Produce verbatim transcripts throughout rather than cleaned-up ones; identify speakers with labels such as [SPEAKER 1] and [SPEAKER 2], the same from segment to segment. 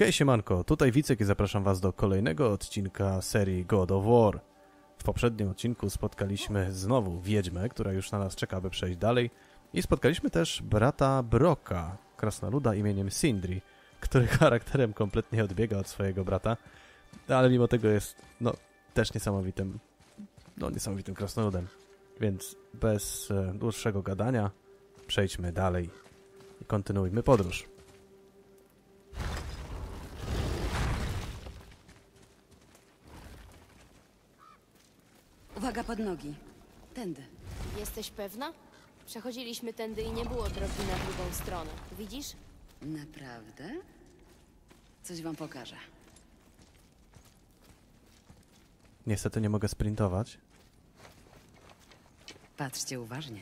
[SPEAKER 1] Hej siemanko, tutaj Wicek i zapraszam was do kolejnego odcinka serii God of War. W poprzednim odcinku spotkaliśmy znowu wiedźmę, która już na nas czeka, aby przejść dalej. I spotkaliśmy też brata Broka, krasnoluda imieniem Sindri, który charakterem kompletnie odbiega od swojego brata, ale mimo tego jest, no, też niesamowitym, no, niesamowitym krasnoludem. Więc bez e, dłuższego gadania przejdźmy dalej i kontynuujmy podróż.
[SPEAKER 2] Uwaga pod nogi. Tędy.
[SPEAKER 3] Jesteś pewna? Przechodziliśmy tędy i nie było drogi na drugą stronę. Widzisz?
[SPEAKER 2] Naprawdę? Coś wam pokażę.
[SPEAKER 1] Niestety nie mogę sprintować.
[SPEAKER 2] Patrzcie uważnie.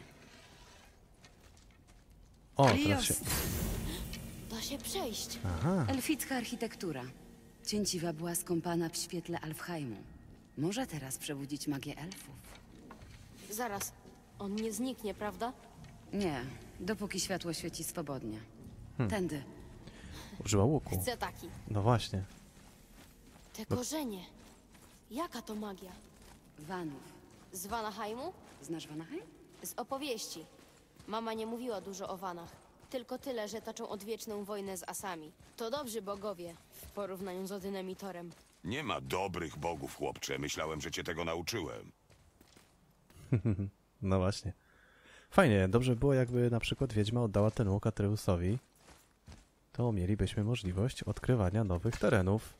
[SPEAKER 1] O, teraz się...
[SPEAKER 3] Da się przejść.
[SPEAKER 1] Aha,
[SPEAKER 2] Elficka architektura. Cięciwa była skąpana w świetle Alfheimu. Może teraz przebudzić magię elfów?
[SPEAKER 3] Zaraz. On nie zniknie, prawda?
[SPEAKER 2] Nie, dopóki światło świeci swobodnie.
[SPEAKER 1] Hmm.
[SPEAKER 2] Tędy.
[SPEAKER 1] użyła łuku.
[SPEAKER 3] Chcę taki.
[SPEAKER 1] No właśnie.
[SPEAKER 3] Te korzenie. Jaka to magia?
[SPEAKER 2] Vanów.
[SPEAKER 3] Z Vanaheimu?
[SPEAKER 2] Znasz Vanaheim?
[SPEAKER 3] Z opowieści. Mama nie mówiła dużo o Vanach. Tylko tyle, że toczą odwieczną wojnę z Asami. To dobrzy bogowie w porównaniu z Odynem i Torem.
[SPEAKER 4] Nie ma dobrych bogów, chłopcze. Myślałem, że cię tego nauczyłem.
[SPEAKER 1] No właśnie. Fajnie, dobrze było, jakby na przykład wiedźma oddała ten łuk Atreusowi. To mielibyśmy możliwość odkrywania nowych terenów.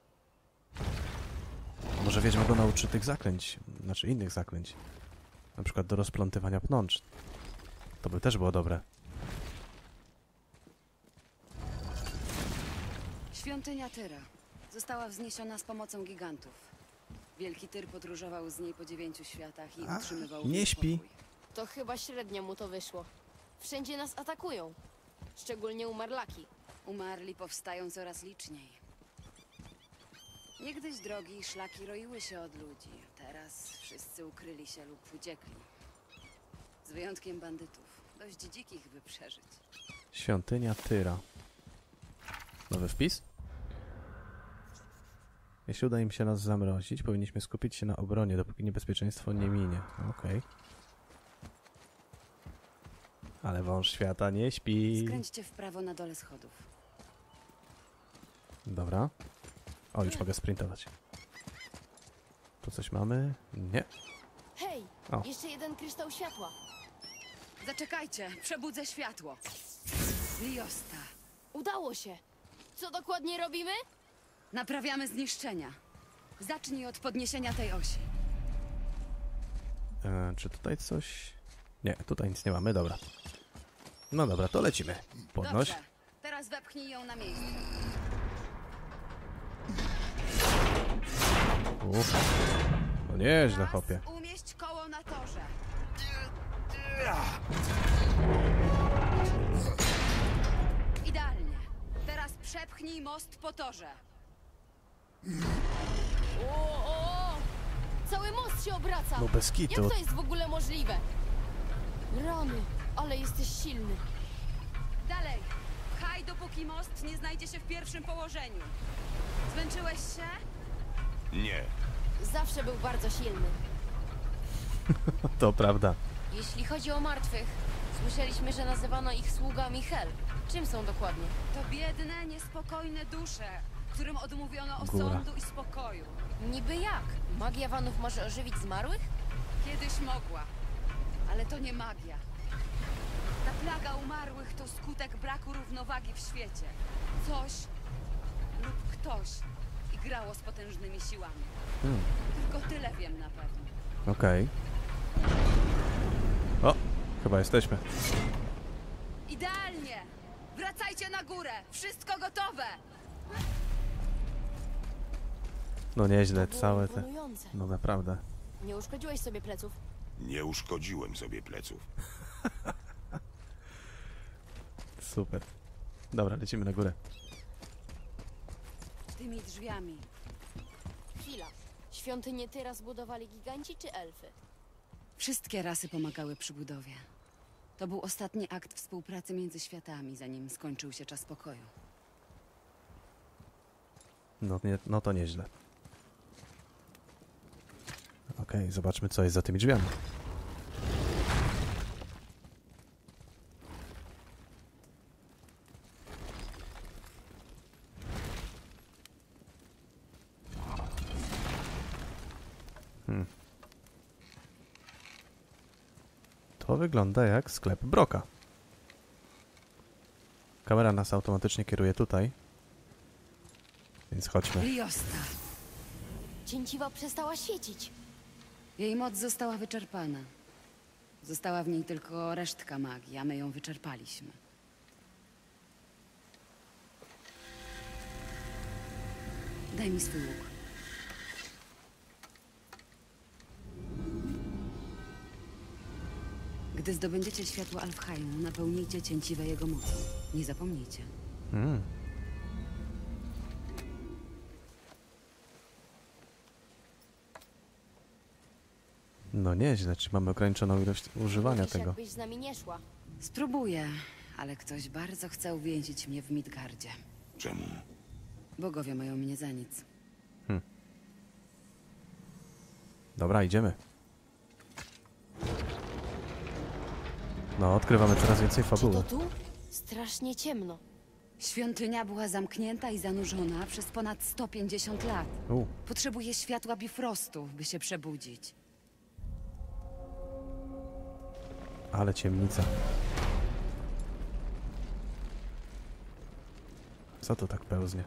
[SPEAKER 1] Może wiedźma go nauczy tych zaklęć, znaczy innych zaklęć. Na przykład do rozplątywania pnącz. To by też było dobre.
[SPEAKER 2] Świątynia Tyra. Została wzniesiona z pomocą gigantów. Wielki Tyr podróżował z niej po dziewięciu światach i
[SPEAKER 1] A,
[SPEAKER 2] utrzymywał
[SPEAKER 1] nie śpi.
[SPEAKER 2] spokój.
[SPEAKER 3] To chyba średnio mu to wyszło. Wszędzie nas atakują. Szczególnie umarlaki.
[SPEAKER 2] Umarli powstają coraz liczniej. Niegdyś drogi i szlaki roiły się od ludzi. Teraz wszyscy ukryli się lub uciekli. Z wyjątkiem bandytów. Dość dzikich, by przeżyć.
[SPEAKER 1] Świątynia Tyra. Nowy wpis? Jeśli uda im się nas zamrozić, powinniśmy skupić się na obronie, dopóki niebezpieczeństwo nie minie. Okej. Okay. Ale wąż świata nie śpi.
[SPEAKER 2] Skręćcie w prawo na dole schodów.
[SPEAKER 1] Dobra. O, już mogę sprintować. Tu coś mamy? Nie.
[SPEAKER 3] Hej!
[SPEAKER 1] O.
[SPEAKER 3] Jeszcze jeden kryształ światła.
[SPEAKER 2] Zaczekajcie, przebudzę światło. Liosta.
[SPEAKER 3] Udało się. Co dokładnie robimy?
[SPEAKER 2] Naprawiamy zniszczenia. Zacznij od podniesienia tej osi.
[SPEAKER 1] E, czy tutaj coś... Nie, tutaj nic nie mamy, dobra. No dobra, to lecimy. Podnoś.
[SPEAKER 2] Dobrze, teraz wepchnij ją na miejsce.
[SPEAKER 1] Uff. No nieźle,
[SPEAKER 2] Teraz
[SPEAKER 1] chłopie.
[SPEAKER 2] umieść koło na torze. Idealnie. Teraz przepchnij most po torze.
[SPEAKER 3] O, o! Cały most się obraca!
[SPEAKER 1] No bez kitu.
[SPEAKER 3] Jak to jest w ogóle możliwe? Rany, ale jesteś silny.
[SPEAKER 2] Dalej. Pchaj, dopóki most nie znajdzie się w pierwszym położeniu. Zmęczyłeś się?
[SPEAKER 4] Nie.
[SPEAKER 3] Zawsze był bardzo silny.
[SPEAKER 1] To prawda.
[SPEAKER 3] Jeśli chodzi o martwych, słyszeliśmy, że nazywano ich sługami Hel. Czym są dokładnie?
[SPEAKER 2] To biedne, niespokojne dusze, którym odmówiono
[SPEAKER 1] Góra.
[SPEAKER 2] osądu i spokoju.
[SPEAKER 3] Niby jak? Magia Vanów może ożywić zmarłych?
[SPEAKER 2] Kiedyś mogła, ale to nie magia. Ta plaga umarłych to skutek braku równowagi w świecie. Coś lub ktoś igrało z potężnymi siłami.
[SPEAKER 1] Hmm.
[SPEAKER 2] Tylko tyle wiem na pewno.
[SPEAKER 1] Okej. O, chyba jesteśmy.
[SPEAKER 2] Idealnie! Wracajcie na górę! Wszystko gotowe!
[SPEAKER 1] No nieźle,
[SPEAKER 3] To było
[SPEAKER 1] całe te...
[SPEAKER 3] imponujące.
[SPEAKER 1] No naprawdę.
[SPEAKER 3] Nie uszkodziłeś sobie pleców?
[SPEAKER 4] Nie uszkodziłem sobie pleców.
[SPEAKER 1] Super. Dobra, lecimy na górę.
[SPEAKER 2] Tymi drzwiami.
[SPEAKER 3] Chwila. Świątynię Tyra zbudowali giganci czy elfy?
[SPEAKER 2] Wszystkie rasy pomagały przy budowie. To był ostatni akt współpracy między światami, zanim skończył się czas pokoju.
[SPEAKER 1] No, nie, no to nieźle. Okej, zobaczmy, co jest za tymi drzwiami. Hmm. To wygląda jak sklep Broka. Kamera nas automatycznie kieruje tutaj. Więc chodźmy.
[SPEAKER 2] Liosta.
[SPEAKER 3] Cięciwa przestała świecić.
[SPEAKER 2] Jej moc została wyczerpana. Została w niej tylko resztka magii, a my ją wyczerpaliśmy. Daj mi swój łuk. Gdy zdobędziecie światło Alfheimu, napełnijcie cięciwe jego mocą. Nie zapomnijcie.
[SPEAKER 1] Mm. No nieźle, czy mamy ograniczoną ilość używania
[SPEAKER 3] Mówisz,
[SPEAKER 1] tego.
[SPEAKER 3] jakbyś z nami nie szła.
[SPEAKER 2] Spróbuję, ale ktoś bardzo chce uwięzić mnie w Midgardzie.
[SPEAKER 4] Czemu?
[SPEAKER 2] Bogowie mają mnie za nic.
[SPEAKER 1] Dobra, idziemy. No, odkrywamy coraz więcej
[SPEAKER 3] Czy to
[SPEAKER 1] fabuły.
[SPEAKER 3] tu? Strasznie ciemno.
[SPEAKER 2] Świątynia była zamknięta i zanurzona przez ponad sto pięćdziesiąt lat.
[SPEAKER 1] U,
[SPEAKER 2] Potrzebuje światła Bifrostu, by się przebudzić.
[SPEAKER 1] ale ciemnica. Co to tak pełznie?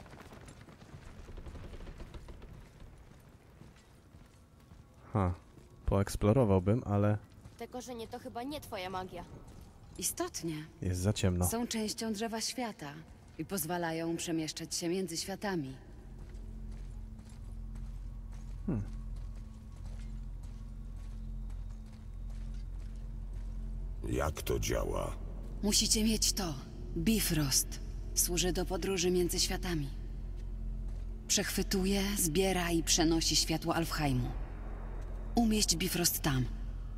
[SPEAKER 1] Ha, poeksplorowałbym, ale
[SPEAKER 3] Te korzenie to chyba nie twoja magia.
[SPEAKER 2] Istotnie.
[SPEAKER 1] jest za ciemno.
[SPEAKER 2] Są częścią drzewa świata i pozwalają przemieszczać się między światami.
[SPEAKER 4] Jak to działa?
[SPEAKER 2] Musicie mieć to. Bifrost. Służy do podróży między światami. Przechwytuje, zbiera i przenosi światło Alfheimu. Umieść Bifrost tam.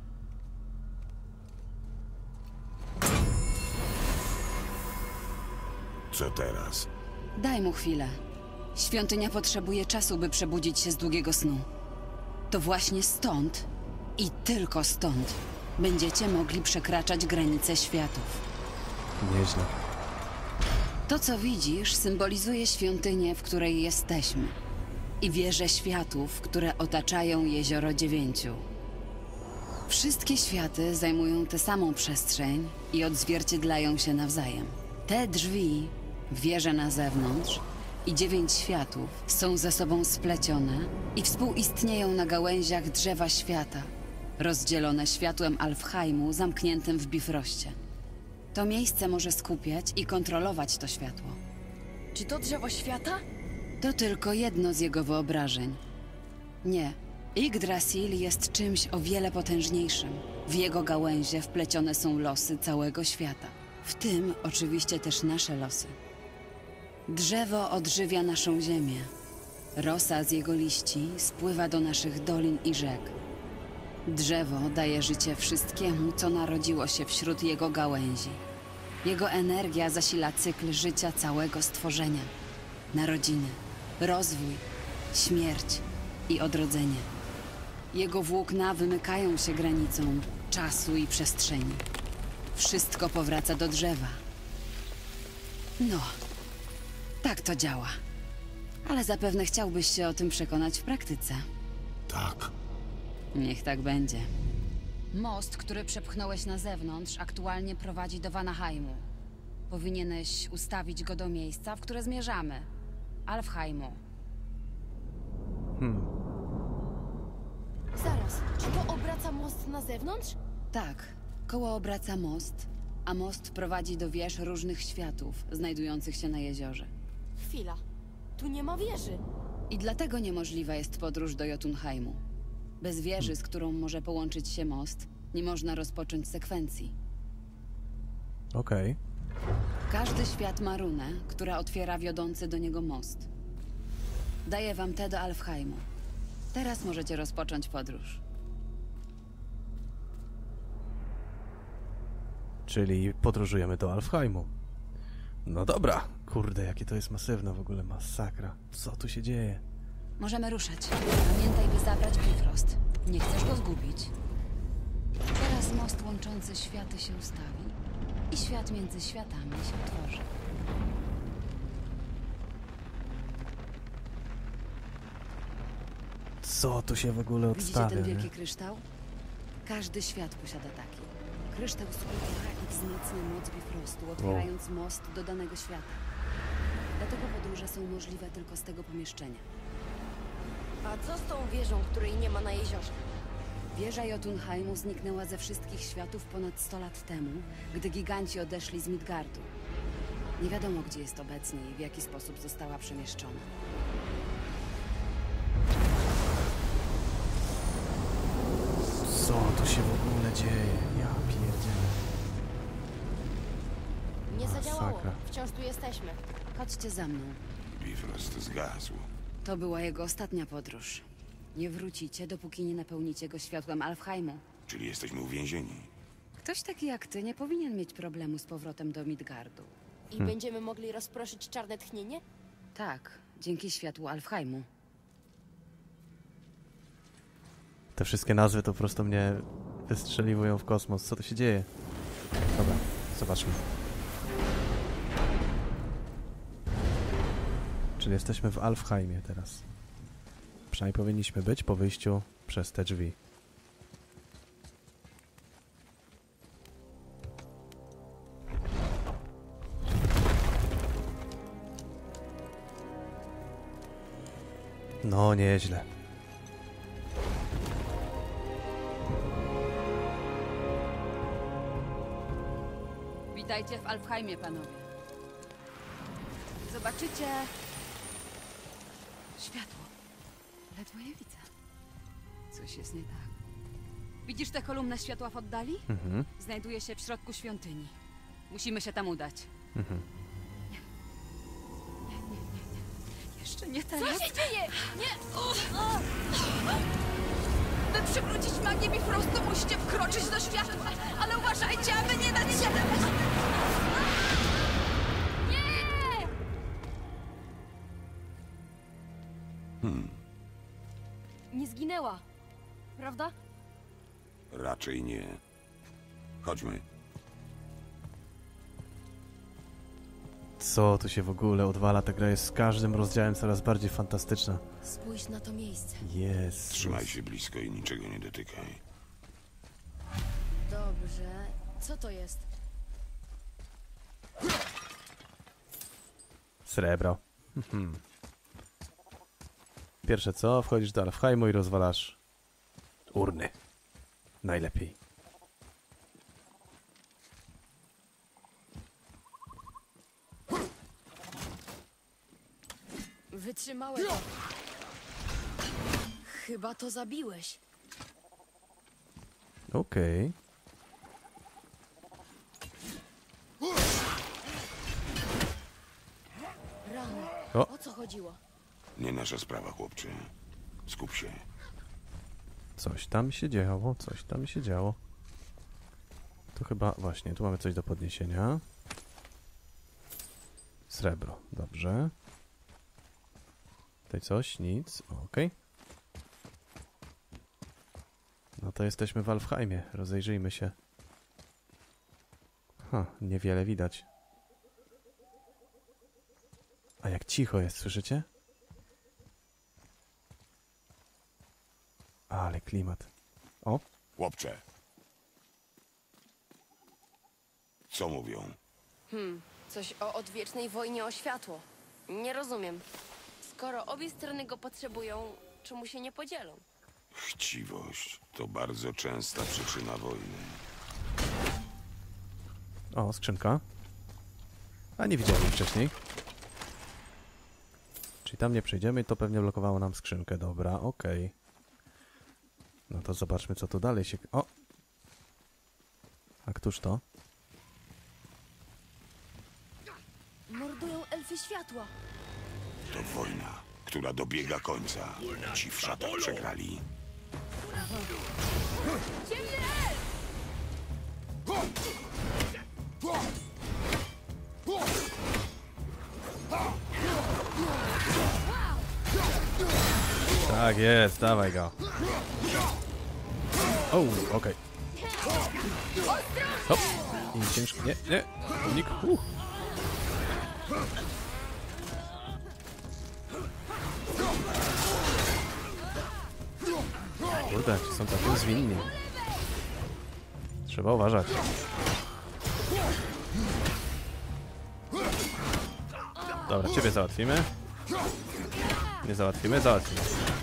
[SPEAKER 4] Co teraz?
[SPEAKER 2] Daj mu chwilę. Świątynia potrzebuje czasu, by przebudzić się z długiego snu. To właśnie stąd i tylko stąd będziecie mogli przekraczać granice światów.
[SPEAKER 1] Nieźle.
[SPEAKER 2] To, co widzisz, symbolizuje świątynię, w której jesteśmy. I wieże światów, które otaczają Jezioro Dziewięciu. Wszystkie światy zajmują tę samą przestrzeń i odzwierciedlają się nawzajem. Te drzwi, wieże na zewnątrz i dziewięć światów są ze sobą splecione i współistnieją na gałęziach drzewa świata, rozdzielone światłem Alfheimu zamkniętym w Bifroście. To miejsce może skupiać i kontrolować to światło.
[SPEAKER 3] Czy to drzewo świata?
[SPEAKER 2] To tylko jedno z jego wyobrażeń. Nie. Yggdrasil jest czymś o wiele potężniejszym. W jego gałęzie wplecione są losy całego świata. W tym oczywiście też nasze losy. Drzewo odżywia naszą ziemię. Rosa z jego liści spływa do naszych dolin i rzek. Drzewo daje życie wszystkiemu, co narodziło się wśród jego gałęzi. Jego energia zasila cykl życia całego stworzenia. Narodziny, rozwój, śmierć i odrodzenie. Jego włókna wymykają się granicom czasu i przestrzeni. Wszystko powraca do drzewa. No, tak to działa. Ale zapewne chciałbyś się o tym przekonać w praktyce.
[SPEAKER 4] Tak.
[SPEAKER 2] Niech tak będzie. Most, który przepchnąłeś na zewnątrz, aktualnie prowadzi do Vanaheimu. Powinieneś ustawić go do miejsca, w które zmierzamy. Alfheimu.
[SPEAKER 1] Hmm.
[SPEAKER 3] Zaraz, czy to obraca most na zewnątrz?
[SPEAKER 2] Tak, koło obraca most, a most prowadzi do wież różnych światów, znajdujących się na jeziorze.
[SPEAKER 3] Chwila. Tu nie ma wieży.
[SPEAKER 2] I dlatego niemożliwa jest podróż do Jotunheimu. Bez wieży, z którą może połączyć się most, nie można rozpocząć sekwencji.
[SPEAKER 1] Okej.
[SPEAKER 2] Każdy świat ma runę, która otwiera wiodący do niego most. Daję wam tę do Alfheimu. Teraz możecie rozpocząć podróż.
[SPEAKER 1] Czyli podróżujemy do Alfheimu. No dobra, Kurde, jakie to jest masywne w ogóle, masakra. Co tu się dzieje?
[SPEAKER 2] Możemy ruszać. Pamiętaj, by zabrać Bifrost. Nie chcesz go zgubić. Teraz most łączący światy się ustawi i świat między światami się utworzy.
[SPEAKER 1] Co tu się w ogóle
[SPEAKER 2] Widzicie
[SPEAKER 1] odstawia,
[SPEAKER 2] ten
[SPEAKER 1] nie?
[SPEAKER 2] wielki kryształ? Każdy świat posiada taki. Kryształ skupia i wzmacnia moc Bifrostu, otwierając most do danego świata. Dlatego podróże są możliwe tylko z tego pomieszczenia.
[SPEAKER 3] A co z tą wieżą, której nie ma na jeziorze?
[SPEAKER 2] Wieża Jotunheimu zniknęła ze wszystkich światów ponad sto lat temu, gdy giganci odeszli z Midgardu. Nie wiadomo, gdzie jest obecnie i w jaki sposób została przemieszczona.
[SPEAKER 1] Co tu się w ogóle dzieje? Ja pierdzielę.
[SPEAKER 3] Nie zadziałało.
[SPEAKER 1] Masakra.
[SPEAKER 3] Wciąż tu jesteśmy.
[SPEAKER 2] Chodźcie za mną.
[SPEAKER 4] Bifrost zgasł.
[SPEAKER 2] To była jego ostatnia podróż. Nie wrócicie, dopóki nie napełnicie go światłem Alfheimu.
[SPEAKER 4] Czyli jesteśmy uwięzieni.
[SPEAKER 2] Ktoś taki jak ty nie powinien mieć problemu z powrotem do Midgardu.
[SPEAKER 3] I będziemy mogli rozproszyć czarne tchnienie?
[SPEAKER 2] Tak, dzięki światłu Alfheimu.
[SPEAKER 1] Te wszystkie nazwy to po prostu mnie wystrzeliwują w kosmos. Co tu się dzieje? Dobra, zobaczmy. Czyli jesteśmy w Alfheimie teraz. Przynajmniej powinniśmy być po wyjściu przez te drzwi. No, nieźle.
[SPEAKER 2] Witajcie w Alfheimie, panowie. Zobaczycie... światło. Ledwo je widzę. Coś jest nie tak. Widzisz tę kolumnę światła w oddali?
[SPEAKER 1] Mhm,
[SPEAKER 2] Znajduje się w środku świątyni. Musimy się tam udać.
[SPEAKER 1] mhm.
[SPEAKER 2] Nie, nie, nie, nie. Jeszcze nie teraz.
[SPEAKER 3] Co się dzieje? Nie!
[SPEAKER 2] By przywrócić magię Bifrostu, musicie wkroczyć do światła. Ale uważajcie, aby nie dać się...
[SPEAKER 3] Nie! Nie zginęła. Prawda?
[SPEAKER 4] Raczej nie. Chodźmy.
[SPEAKER 1] Co tu się w ogóle odwala? Ta gra jest z każdym rozdziałem coraz bardziej fantastyczna.
[SPEAKER 3] Spójrz na to miejsce.
[SPEAKER 1] Jest.
[SPEAKER 4] Trzymaj się blisko i niczego nie dotykaj.
[SPEAKER 3] Dobrze. Co to jest?
[SPEAKER 1] Srebro. Mhm. Pierwsze co? Wchodzisz do Alfheimu i rozwalasz urny. Najlepiej.
[SPEAKER 3] Wytrzymałeś. Chyba to zabiłeś.
[SPEAKER 1] Okej.
[SPEAKER 3] Rany.
[SPEAKER 1] O.
[SPEAKER 3] O co chodziło?
[SPEAKER 4] Nie nasza sprawa, chłopcze. Skup się.
[SPEAKER 1] Coś tam się działo, coś tam się działo. Tu chyba, właśnie, tu mamy coś do podniesienia. Srebro, dobrze. Tutaj coś, nic, okej. No to jesteśmy w Alfheimie, rozejrzyjmy się. Ha, niewiele widać. A jak cicho jest, słyszycie? Ale klimat. O,
[SPEAKER 4] Chłopcze. Co mówią?
[SPEAKER 3] Hmm, coś o odwiecznej wojnie o światło. Nie rozumiem. Skoro obie strony go potrzebują, czemu się nie podzielą?
[SPEAKER 4] Chciwość to bardzo częsta przyczyna wojny.
[SPEAKER 1] o, skrzynka. A nie widziałem jej wcześniej. Czyli tam nie przejdziemy i to pewnie blokowało nam skrzynkę. Dobra, okej. No to zobaczmy, co tu dalej się... O! A któż to?
[SPEAKER 3] Mordują elfy światła.
[SPEAKER 4] To wojna, która dobiega końca. Ci w szatach przegrali.
[SPEAKER 3] Ciemny elf!
[SPEAKER 1] Tak jest, dawaj go. O, okej. Hop. I ciężko. Nie, nie. Unik. Uh. Kurde, ci są takim zwinni. Trzeba uważać. Dobra, ciebie załatwimy. Nie załatwimy, załatwimy.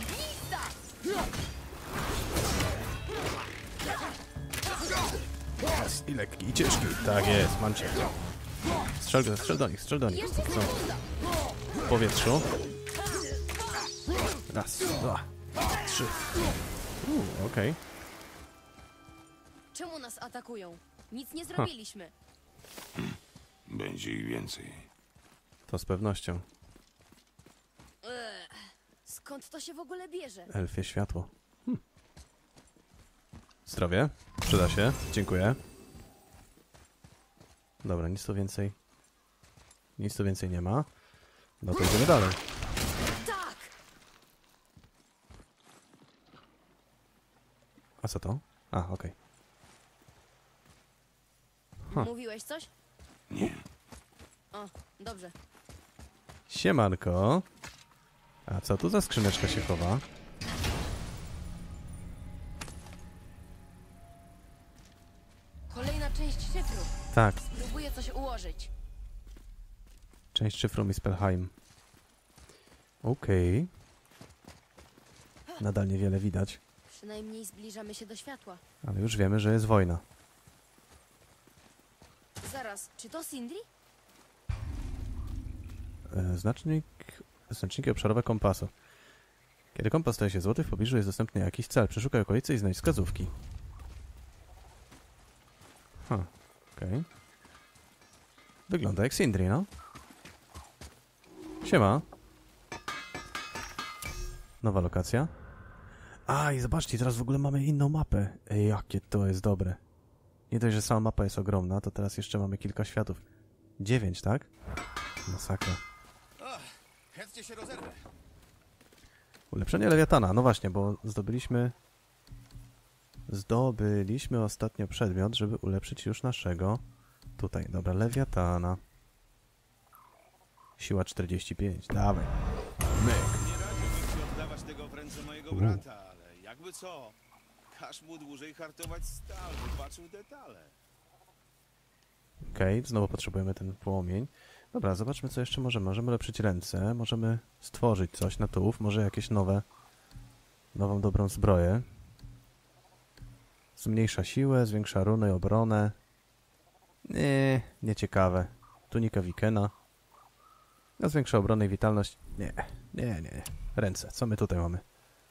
[SPEAKER 1] I lekki, i ciężki. Tak jest, mam cię. Strzel, strzel do nich, strzel do nich. Są w powietrzu. Raz, dwa, trzy. Uuu, okej. Okay.
[SPEAKER 3] Czemu nas atakują? Nic nie zrobiliśmy.
[SPEAKER 4] Będzie ich więcej.
[SPEAKER 1] To z pewnością.
[SPEAKER 3] Ech, skąd to się w ogóle bierze?
[SPEAKER 1] Elfie światło. Hm. Zdrowie. Przyda się. Dziękuję. Dobra, nic tu więcej. Nic tu więcej nie ma. No to idziemy dalej.
[SPEAKER 3] Tak!
[SPEAKER 1] A co to? A, okej. Okay. Huh.
[SPEAKER 3] Mówiłeś coś?
[SPEAKER 4] Nie.
[SPEAKER 3] O, dobrze.
[SPEAKER 1] Siemanko. A co tu za skrzyneczka się chowa?
[SPEAKER 3] Kolejna część szyfru.
[SPEAKER 1] Tak,
[SPEAKER 3] Próbuję coś ułożyć.
[SPEAKER 1] część szyfru Muspelheim. Okej. Okay. Nadal niewiele widać,
[SPEAKER 3] Przynajmniej zbliżamy się do światła.
[SPEAKER 1] ale już wiemy, że jest wojna.
[SPEAKER 3] Zaraz, czy to Sindri?
[SPEAKER 1] E, znacznik... Znaczniki obszarowe kompasu. Kiedy kompas staje się złoty, w pobliżu jest dostępny jakiś cel. Przeszukaj okolice i znajdź wskazówki. Ha, okej. Okay. Wygląda jak Sindri, no. Siema. Nowa lokacja. A, i zobaczcie, teraz w ogóle mamy inną mapę. Ej, jakie to jest dobre. Nie dość, że sama mapa jest ogromna, to teraz jeszcze mamy kilka światów. Dziewięć, tak? Masakra.
[SPEAKER 5] Chętnie się rozerwę.
[SPEAKER 1] Ulepszenie lewiatana. No właśnie, bo zdobyliśmy... Zdobyliśmy ostatnio przedmiot, żeby ulepszyć już naszego... Tutaj, dobra, lewiatana. Siła czterdzieści pięć. Dawaj. Myk.
[SPEAKER 5] Nie radziłbym ci oddawać tego w ręce mojego brata, ale jakby co? Każ mu dłużej hartować stal, by patrzył detale.
[SPEAKER 1] Okej, okay, znowu potrzebujemy ten płomień. Dobra, zobaczmy co jeszcze możemy. Możemy ulepszyć ręce, możemy stworzyć coś na tułów, może jakieś nowe, nową dobrą zbroję. Zmniejsza siłę, zwiększa runy, obronę. Nie, nieciekawe. Tunika Wikena. A zwiększa obronę i witalność. Nie, nie, nie. Ręce, co my tutaj mamy?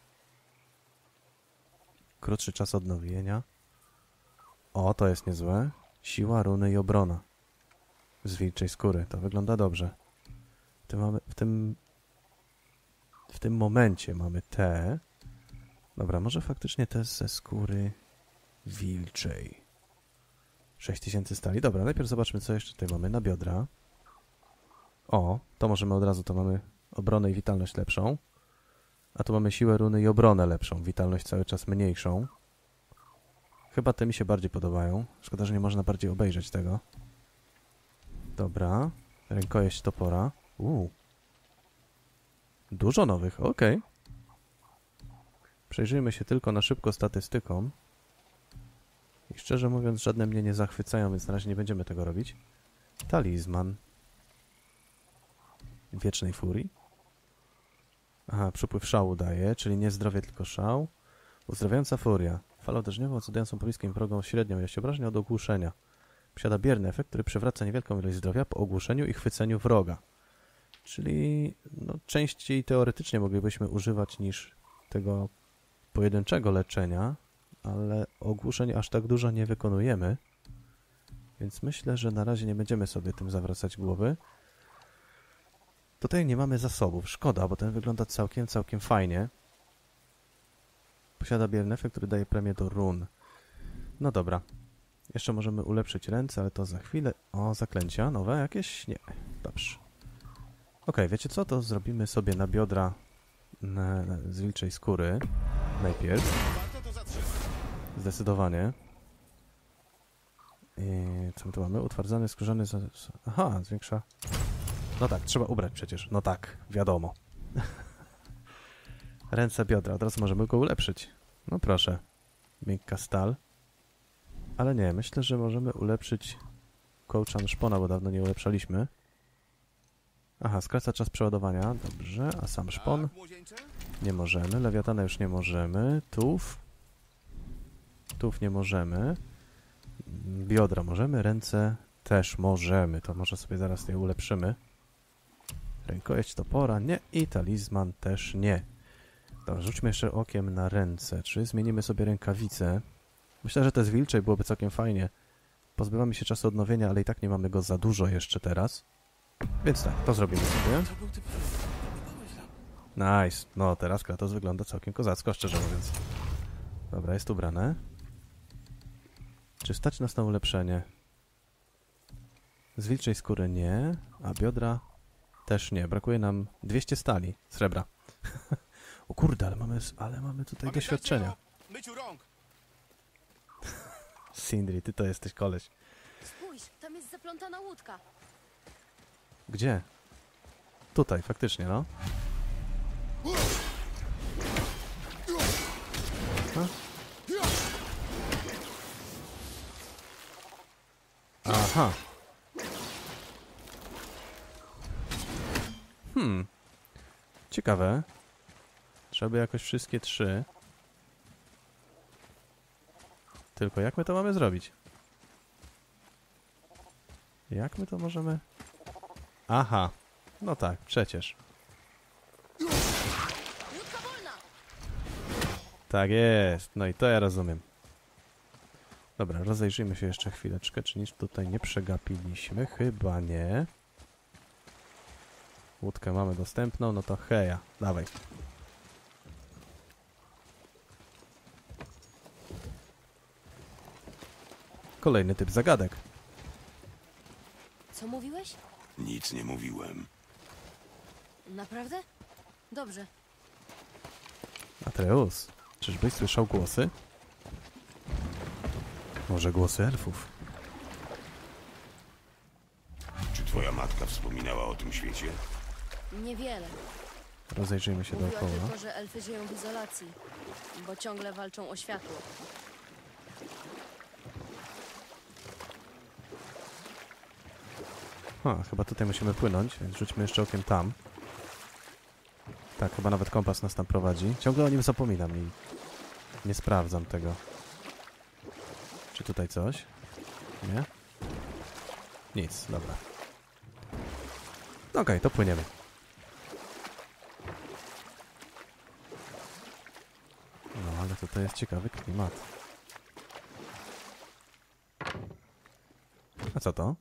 [SPEAKER 1] Krótszy czas odnowienia. O, to jest niezłe. Siła, runy i obrona. Z wilczej skóry. To wygląda dobrze. W tym, mamy, w tym, w tym momencie mamy te. Dobra, może faktycznie te ze skóry wilczej. sześć tysięcy stali. Dobra, najpierw zobaczmy, co jeszcze tutaj mamy na biodra. O, to możemy od razu, to mamy obronę i witalność lepszą. A tu mamy siłę, runy i obronę lepszą. Witalność cały czas mniejszą. Chyba te mi się bardziej podobają. Szkoda, że nie można bardziej obejrzeć tego. Dobra. Rękojeść topora. Uuu. Dużo nowych, okej. Okay. Przejrzyjmy się tylko na szybko statystykom. I szczerze mówiąc, żadne mnie nie zachwycają, więc na razie nie będziemy tego robić. Talizman. Wiecznej furii. Aha, przypływ szału daje, czyli nie zdrowie, tylko szał. Uzdrawiająca furia. Fala uderzeniową zadającą pobliskim wrogom średnią ilość obrażeń od ogłuszenia. Posiada bierny efekt, który przywraca niewielką ilość zdrowia po ogłuszeniu i chwyceniu wroga. Czyli no, częściej teoretycznie moglibyśmy używać niż tego pojedynczego leczenia, ale ogłuszeń aż tak dużo nie wykonujemy. Więc myślę, że na razie nie będziemy sobie tym zawracać głowy. Tutaj nie mamy zasobów. Szkoda, bo ten wygląda całkiem, całkiem fajnie. Posiada bierny efekt, który daje premię do run. No dobra. Jeszcze możemy ulepszyć ręce, ale to za chwilę. O, zaklęcia nowe jakieś? Nie. Dobrze. Ok, wiecie co? To zrobimy sobie na biodra na, na, z wilczej skóry. Najpierw.
[SPEAKER 5] Warto to zatrzymać.
[SPEAKER 1] Zdecydowanie. I co my tu mamy? Utwardzany, skórzany... Za... Aha, zwiększa... No tak, trzeba ubrać przecież. No tak, wiadomo. Ręce, biodra. Od razu możemy go ulepszyć. No proszę. Miękka stal. Ale nie, myślę, że możemy ulepszyć kołczan szpona, bo dawno nie ulepszaliśmy. Aha, skraca czas przeładowania. Dobrze, a sam szpon?
[SPEAKER 5] Tak, młodzieńcze?
[SPEAKER 1] Nie możemy. Lewiatana już nie możemy. Tuf. Tuf nie możemy. Biodra możemy. Ręce też możemy. To może sobie zaraz je ulepszymy. Rękojeść topora nie. I talizman też nie. Dobra, rzućmy jeszcze okiem na ręce. Czy zmienimy sobie rękawice? Myślę, że to z wilczej byłoby całkiem fajnie. Pozbywamy się czasu odnowienia, ale i tak nie mamy go za dużo jeszcze teraz. Więc tak, to zrobimy sobie. Nice. No, teraz Kratos wygląda całkiem kozacko, szczerze mówiąc. Dobra, jest ubrane. Czy stać nas na ulepszenie? Z wilczej skóry nie, a biodra też nie. Brakuje nam dwieście stali, srebra. O kurde, ale mamy, ale mamy tutaj
[SPEAKER 5] Pamiętajcie
[SPEAKER 1] doświadczenia.
[SPEAKER 5] o myciu rąk.
[SPEAKER 1] Sindri, ty to jesteś koleś.
[SPEAKER 3] Spójrz, tam jest zaplątana łódka.
[SPEAKER 1] Gdzie? Tutaj, faktycznie, no. A? Aha. Hmm. Ciekawe. Trzeba by jakoś wszystkie trzy. Tylko jak my to mamy zrobić? Jak my to możemy... Aha. No tak, przecież.
[SPEAKER 3] Łódka wolna!
[SPEAKER 1] Tak jest. No i to ja rozumiem. Dobra, rozejrzyjmy się jeszcze chwileczkę, czy nic tutaj nie przegapiliśmy. Chyba nie. Łódkę mamy dostępną, no to heja, dawaj. Kolejny typ zagadek.
[SPEAKER 3] Co mówiłeś?
[SPEAKER 4] Nic nie mówiłem.
[SPEAKER 3] Naprawdę? Dobrze.
[SPEAKER 1] Atreus, czyżbyś słyszał głosy? Może głosy elfów?
[SPEAKER 4] Czy twoja matka wspominała o tym świecie?
[SPEAKER 3] Niewiele.
[SPEAKER 1] Rozejrzyjmy się
[SPEAKER 3] Mówiła
[SPEAKER 1] dookoła.
[SPEAKER 3] tylko, że elfy żyją w izolacji, bo ciągle walczą o światło.
[SPEAKER 1] Ha, chyba tutaj musimy płynąć, więc rzućmy jeszcze okiem tam. Tak, chyba nawet kompas nas tam prowadzi. Ciągle o nim zapominam i nie sprawdzam tego. Czy tutaj coś? Nie? Nic, dobra. Okej, okay, to płyniemy. No, ale tutaj jest ciekawy klimat. A co to?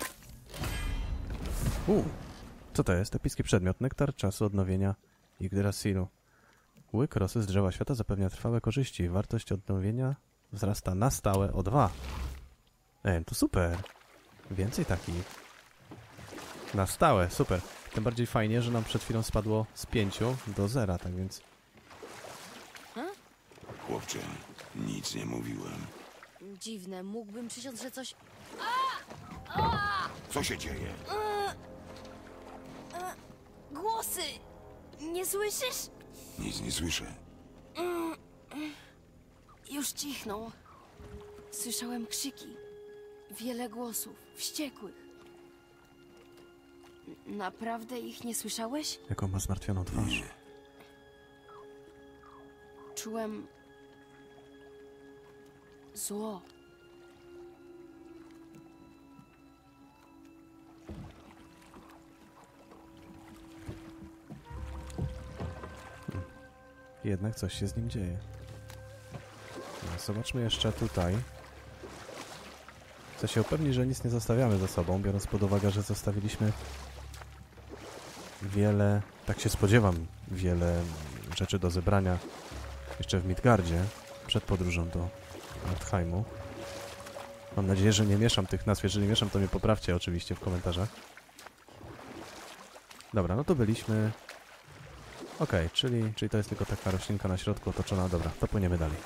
[SPEAKER 1] U, co to jest? Epicki przedmiot. Nektar czasu odnowienia Yggdrasilu. Łyk rosy z drzewa świata zapewnia trwałe korzyści. Wartość odnowienia wzrasta na stałe o dwa. Ej, to super. Więcej takich. Na stałe, super. Tym bardziej fajnie, że nam przed chwilą spadło z pięciu do zera, tak więc...
[SPEAKER 4] Chłopcze, nic nie mówiłem.
[SPEAKER 3] Dziwne, mógłbym przysiąc, że coś...
[SPEAKER 4] Co się dzieje?
[SPEAKER 3] Głosy! Nie słyszysz?
[SPEAKER 4] Nic nie słyszę.
[SPEAKER 3] Już cichną. Słyszałem krzyki. Wiele głosów, wściekłych. N- Naprawdę ich nie słyszałeś?
[SPEAKER 1] Jaką ma zmartwioną twarz.
[SPEAKER 3] Czułem... zło.
[SPEAKER 1] Jednak coś się z nim dzieje. No, zobaczmy jeszcze tutaj. Chcę się upewnić, że nic nie zostawiamy za sobą, biorąc pod uwagę, że zostawiliśmy wiele, tak się spodziewam, wiele rzeczy do zebrania jeszcze w Midgardzie, przed podróżą do Altheimu. Mam nadzieję, że nie mieszam tych nazw. Jeżeli mieszam, to mnie poprawcie oczywiście w komentarzach. Dobra, no to byliśmy Okej, czyli, czyli to jest tylko taka roślinka na środku otoczona. Dobra, to płyniemy dalej.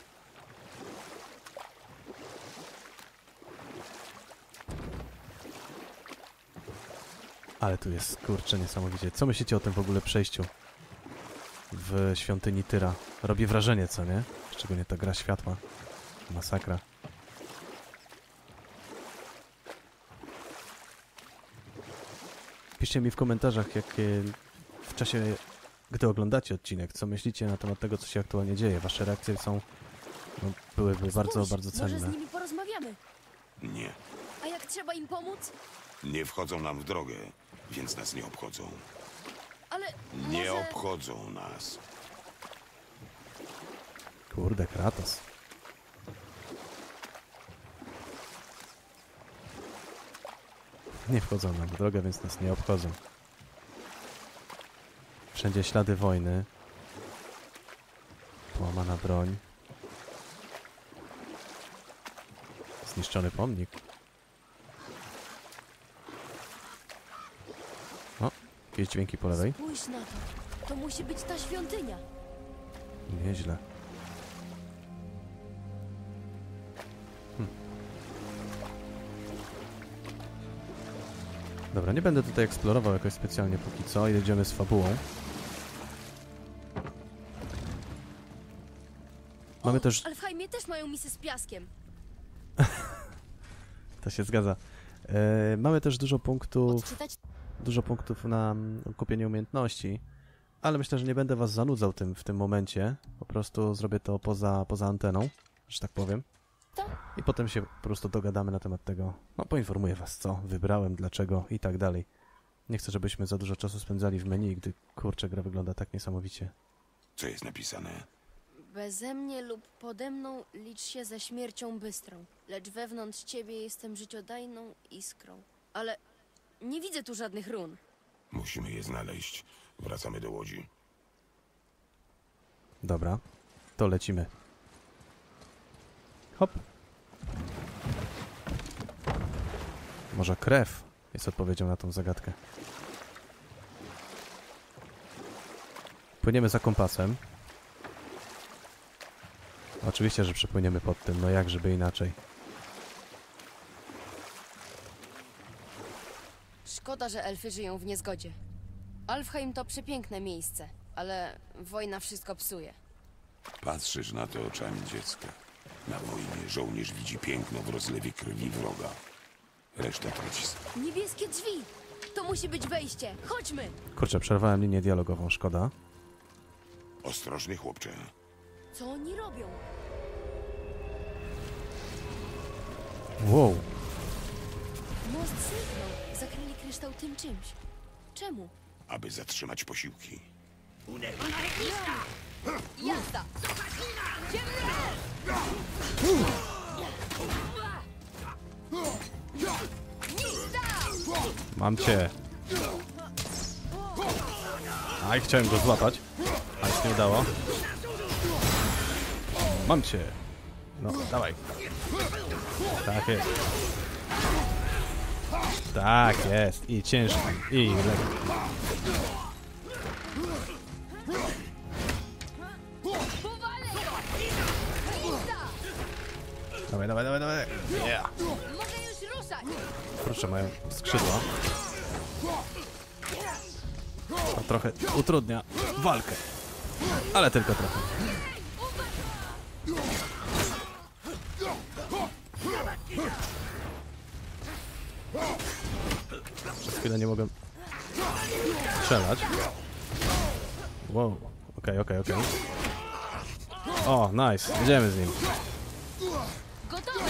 [SPEAKER 1] Ale tu jest, kurczę, niesamowicie. Co myślicie o tym w ogóle przejściu w świątyni Tyra? Robi wrażenie, co nie? Szczególnie ta gra światła. Masakra. Piszcie mi w komentarzach, jakie w czasie, gdy oglądacie odcinek, co myślicie na temat tego, co się aktualnie dzieje. Wasze reakcje są, no, byłyby bardzo,
[SPEAKER 3] Spójrz,
[SPEAKER 1] bardzo
[SPEAKER 3] Może z
[SPEAKER 1] cenne.
[SPEAKER 3] nimi porozmawiamy.
[SPEAKER 4] Nie.
[SPEAKER 3] A jak trzeba im pomóc?
[SPEAKER 4] Nie wchodzą nam w drogę, więc nas nie obchodzą.
[SPEAKER 3] Ale
[SPEAKER 4] Nie
[SPEAKER 3] może...
[SPEAKER 4] obchodzą nas.
[SPEAKER 1] Kurde, Kratos. Nie wchodzą nam w drogę, więc nas nie obchodzą. Wszędzie ślady wojny. Połamana broń. Zniszczony pomnik. O, jakieś dźwięki po lewej.
[SPEAKER 3] Spójrz na to. To musi być ta świątynia.
[SPEAKER 1] Nieźle. Hm. Dobra, nie będę tutaj eksplorował jakoś specjalnie póki co. Jedziemy z fabułą. Mamy
[SPEAKER 3] o,
[SPEAKER 1] też...
[SPEAKER 3] Ale w Jaimie też mają misy z piaskiem.
[SPEAKER 1] To się zgadza. E, mamy też dużo punktów,
[SPEAKER 3] Odczytać?
[SPEAKER 1] dużo punktów na mm, kupienie umiejętności, ale myślę, że nie będę was zanudzał tym w tym momencie. Po prostu zrobię to poza, poza anteną, że tak powiem.
[SPEAKER 3] To?
[SPEAKER 1] I potem się po prostu dogadamy na temat tego. No, poinformuję was, co wybrałem, dlaczego i tak dalej. Nie chcę, żebyśmy za dużo czasu spędzali w menu, gdy, kurczę, gra wygląda tak niesamowicie.
[SPEAKER 4] Co jest napisane?
[SPEAKER 3] Beze mnie lub pode mną licz się ze śmiercią bystrą, lecz wewnątrz ciebie jestem życiodajną iskrą. Ale nie widzę tu żadnych run.
[SPEAKER 4] Musimy je znaleźć. Wracamy do łodzi.
[SPEAKER 1] Dobra, to lecimy. Hop. Może krew jest odpowiedzią na tą zagadkę. Płyniemy za kompasem. Oczywiście, że przepłyniemy pod tym, no jak żeby inaczej.
[SPEAKER 3] Szkoda, że elfy żyją w niezgodzie. Alfheim to przepiękne miejsce, ale wojna wszystko psuje.
[SPEAKER 4] Patrzysz na to oczami dziecka. Na wojnie żołnierz widzi piękno w rozlewie krwi wroga. Reszta traci...
[SPEAKER 3] Niebieskie drzwi! To musi być wejście! Chodźmy!
[SPEAKER 1] Kurczę, przerwałem linię dialogową, szkoda.
[SPEAKER 4] Ostrożnie, chłopcze.
[SPEAKER 3] Co oni robią?
[SPEAKER 1] Wow.
[SPEAKER 3] Most zniknął. Zakryli kryształ tym czymś. Czemu?
[SPEAKER 4] Aby zatrzymać posiłki.
[SPEAKER 2] Jazda!
[SPEAKER 1] Mam cię. Aj, chciałem go złapać, ale się nie udało. Mam cię. No, dawaj. Tak jest. Tak jest. I ciężki. I lekki. Dawaj, dawaj, dawaj, dawaj. Yeah.
[SPEAKER 2] Mogę już ruszać!
[SPEAKER 1] Proszę, mają skrzydła. To trochę utrudnia walkę. Ale tylko trochę. Przez chwilę nie mogę strzelać. Wow. Okej, okej, okej. O, nice. Jedziemy z nim.
[SPEAKER 2] Gotowy!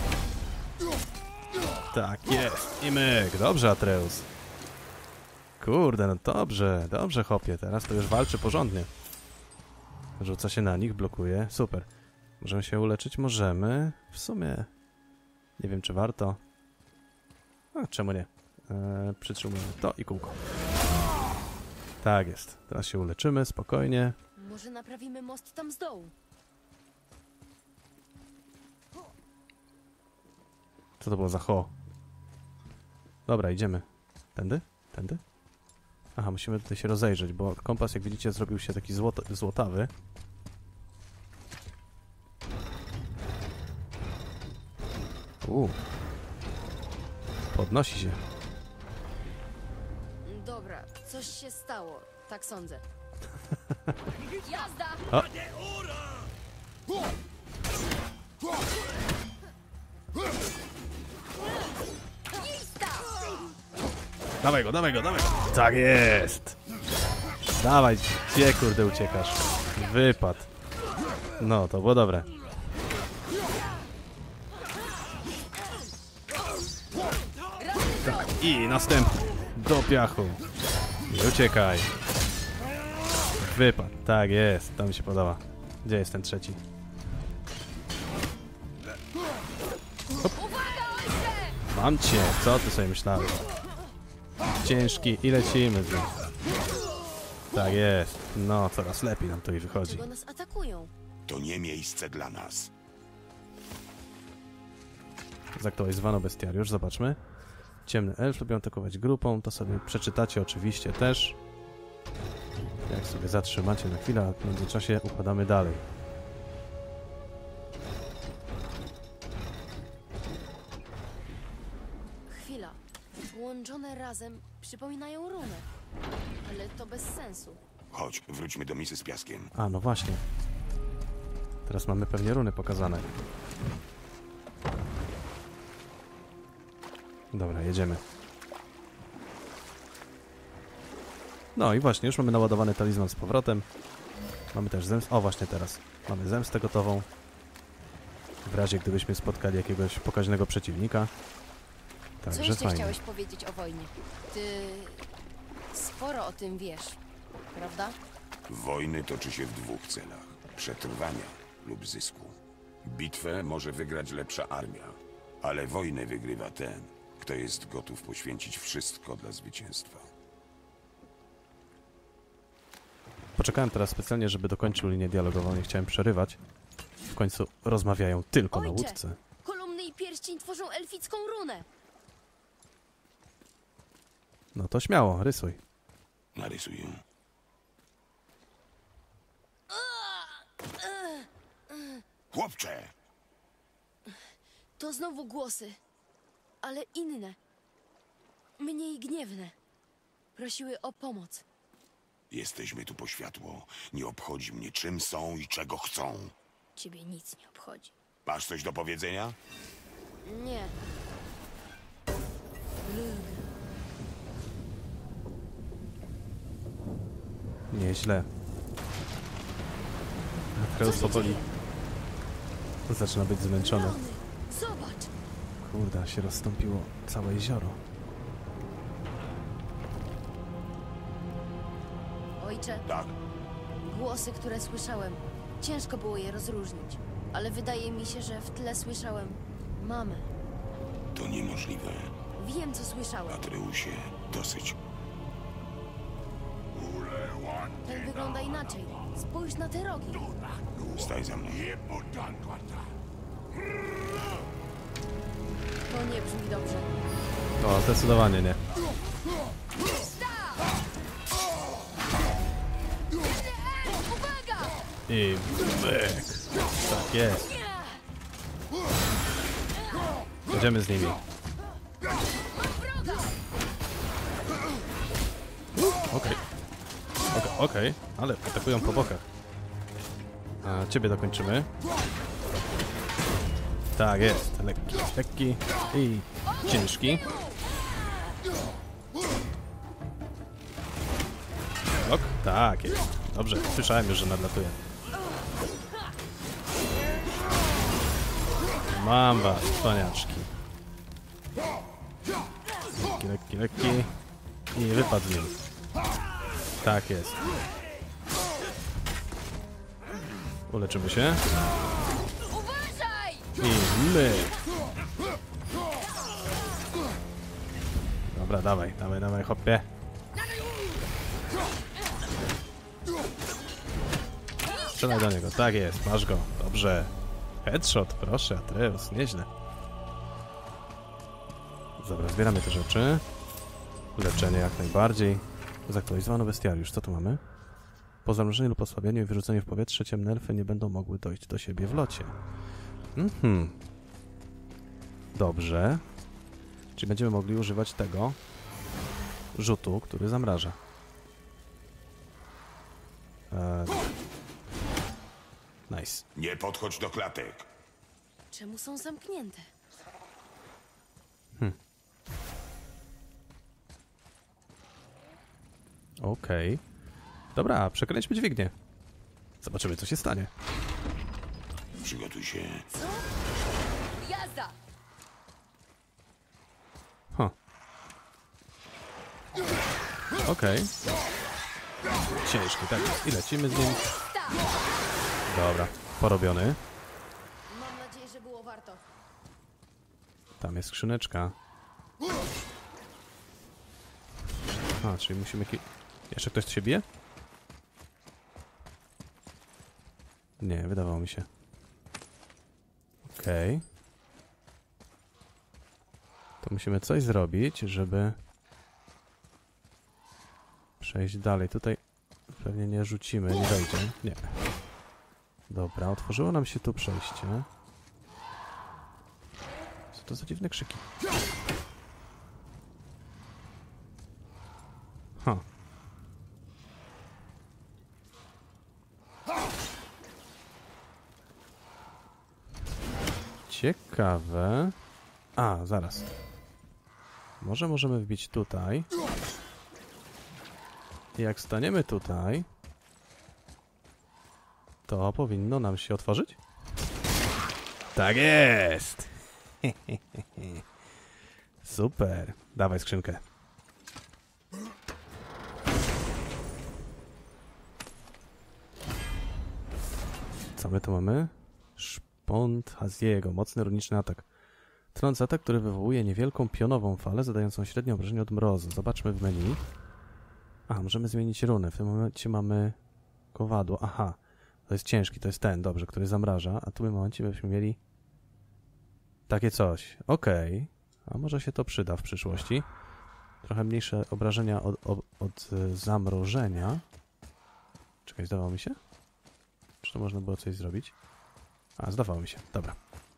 [SPEAKER 1] Tak jest. I myk. Dobrze, Atreus. Kurde, no dobrze. Dobrze, chłopie. Teraz to już walczy porządnie. Rzuca się na nich, blokuje. Super. Możemy się uleczyć? Możemy. W sumie... Nie wiem, czy warto. A, czemu nie? Eee, przytrzymujemy to i kółko. Tak jest. Teraz się uleczymy, spokojnie.
[SPEAKER 3] Może naprawimy most tam z dołu?
[SPEAKER 1] Co to było za ho? Dobra, idziemy. Tędy? Tędy? Aha, musimy tutaj się rozejrzeć, bo kompas, jak widzicie, zrobił się taki złot złotawy. Uuu. Podnosi się.
[SPEAKER 3] Dobra, coś się stało. Tak sądzę. Jazda!
[SPEAKER 1] O. Dawaj go, dawaj go, dawaj go. Tak jest. Dawaj, gdzie kurde uciekasz? Wypad. No, to było dobre. Tak, i następny. Do piachu. I uciekaj. Wypad. Tak jest, to mi się podoba. Gdzie jest ten trzeci? Hop. Mam cię, co ty sobie myślałeś? Ciężki i lecimy z nim. Tak jest. No, coraz lepiej nam to i wychodzi.
[SPEAKER 3] Dlaczego nas atakują?
[SPEAKER 4] To nie miejsce dla nas.
[SPEAKER 1] Zaktywowano bestiariusz, zobaczmy. Ciemny elf lubią atakować grupą, to sobie przeczytacie oczywiście też. Jak sobie zatrzymacie na chwilę, a w międzyczasie układamy dalej.
[SPEAKER 3] Chwila. Połączone razem przypominają runę. Ale to bez sensu.
[SPEAKER 4] Chodź, wróćmy do misy z piaskiem.
[SPEAKER 1] A, no właśnie. Teraz mamy pewnie runy pokazane. Dobra, jedziemy. No i właśnie, już mamy naładowany talizman z powrotem. Mamy też zemstę. O, właśnie teraz. Mamy zemstę gotową. W razie gdybyśmy spotkali jakiegoś pokaźnego przeciwnika.
[SPEAKER 3] Co
[SPEAKER 1] Także
[SPEAKER 3] jeszcze
[SPEAKER 1] fajnie.
[SPEAKER 3] chciałeś powiedzieć o wojnie? Ty sporo o tym wiesz, prawda?
[SPEAKER 4] Wojny toczy się w dwóch celach. Przetrwania lub zysku. Bitwę może wygrać lepsza armia, ale wojnę wygrywa ten, kto jest gotów poświęcić wszystko dla zwycięstwa.
[SPEAKER 1] Poczekałem teraz specjalnie, żeby dokończył linię dialogową, nie chciałem przerywać. W końcu rozmawiają tylko na
[SPEAKER 3] Ojcze!
[SPEAKER 1] łódce.
[SPEAKER 3] Kolumny i pierścień tworzą elficką runę.
[SPEAKER 1] No to śmiało, rysuj.
[SPEAKER 4] Narysuję. Chłopcze!
[SPEAKER 3] To znowu głosy, ale inne. Mniej gniewne. Prosiły o pomoc.
[SPEAKER 4] Jesteśmy tu po światło. Nie obchodzi mnie, czym są i czego chcą.
[SPEAKER 3] Ciebie nic nie obchodzi.
[SPEAKER 4] Masz coś do powiedzenia?
[SPEAKER 3] Nie.
[SPEAKER 1] Nieźle. Atreus
[SPEAKER 3] Co się
[SPEAKER 1] powoli
[SPEAKER 3] dzieje?
[SPEAKER 1] zaczyna być zmęczony.
[SPEAKER 3] Rany! Zobacz!
[SPEAKER 1] Kurde, się rozstąpiło całe jezioro.
[SPEAKER 3] Ojcze,
[SPEAKER 4] Tak.
[SPEAKER 3] głosy, które słyszałem. Ciężko było je rozróżnić. Ale wydaje mi się, że w tle słyszałem mamę.
[SPEAKER 4] To niemożliwe.
[SPEAKER 3] Wiem, co słyszałem.
[SPEAKER 4] Atreusie, dosyć.
[SPEAKER 3] Ten wygląda inaczej. Spójrz na te rogi.
[SPEAKER 4] Staj za mną.
[SPEAKER 3] To nie brzmi dobrze.
[SPEAKER 1] O, zdecydowanie nie.
[SPEAKER 3] Uwaga!
[SPEAKER 1] I myk. Tak jest. Jedziemy z nimi. Okej. Okej, okej, ale atakują po bokach. A ciebie dokończymy. Tak jest. Lekki, lekki i ciężki. Ok, tak jest. Dobrze, słyszałem już, że nadlatuje. Mam was, cwaniaczki. Lekki, lekki, lekki. I wypadł z nim. Tak jest. Uleczymy się.
[SPEAKER 3] Uważaj!
[SPEAKER 1] I my. Dobra, dawaj, dawaj, dawaj, hopie. Strzelaj do niego, tak jest, masz go, dobrze. Headshot, proszę, Atreus, nieźle. Dobra, zbieramy te rzeczy. Leczenie jak najbardziej. Zaktualizowano bestiariusz. Co tu mamy? Po zamrożeniu lub osłabieniu i wyrzuceniu w powietrze ciemne elfy nie będą mogły dojść do siebie w locie. Mhm. Dobrze. Czyli będziemy mogli używać tego rzutu, który zamraża. Eee. Nice.
[SPEAKER 4] Nie podchodź do klatek.
[SPEAKER 3] Czemu są zamknięte?
[SPEAKER 1] Okej. Okay. Dobra, przekręćmy dźwignię. Zobaczymy, co się stanie.
[SPEAKER 4] Przygotuj się.
[SPEAKER 2] Co? Jazda!
[SPEAKER 1] Huh. Okej. Okay. Ciężki, tak jest. I lecimy z nim. Dobra, porobiony.
[SPEAKER 3] Mam nadzieję, że było warto.
[SPEAKER 1] Tam jest skrzyneczka. A, czyli musimy... Ki Jeszcze ktoś się bije? Nie, wydawało mi się. Okej. Okay. To musimy coś zrobić, żeby przejść dalej. Tutaj pewnie nie rzucimy, nie wejdzie. Nie. Dobra, otworzyło nam się tu przejście. Co to za dziwne krzyki? Ha. Ciekawe. A, zaraz. Może możemy wbić tutaj. I jak staniemy tutaj, to powinno nam się otworzyć? Tak jest! Super. Dawaj skrzynkę. Co my tu mamy? Szpont Haziego. Mocny, runiczny atak. Trąc atak, który wywołuje niewielką pionową falę, zadającą średnie obrażenie od mrozu. Zobaczmy w menu. A, możemy zmienić runę. W tym momencie mamy kowadło. Aha. To jest ciężki, to jest ten, dobrze, który zamraża. A tu w tym momencie byśmy mieli takie coś. Okej. Okay. A może się to przyda w przyszłości. Trochę mniejsze obrażenia od, od, od zamrożenia. Czekaj, zdawało mi się? Czy to można było coś zrobić? A, zdawało mi się. Dobra.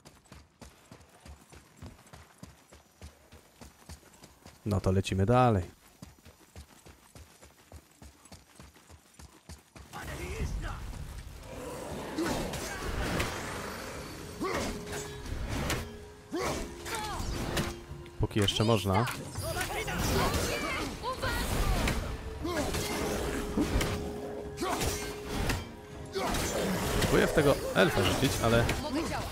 [SPEAKER 1] No to lecimy dalej. Póki jeszcze można. Próbuję w tego elfa rzucić, ale...
[SPEAKER 2] Mogę działać.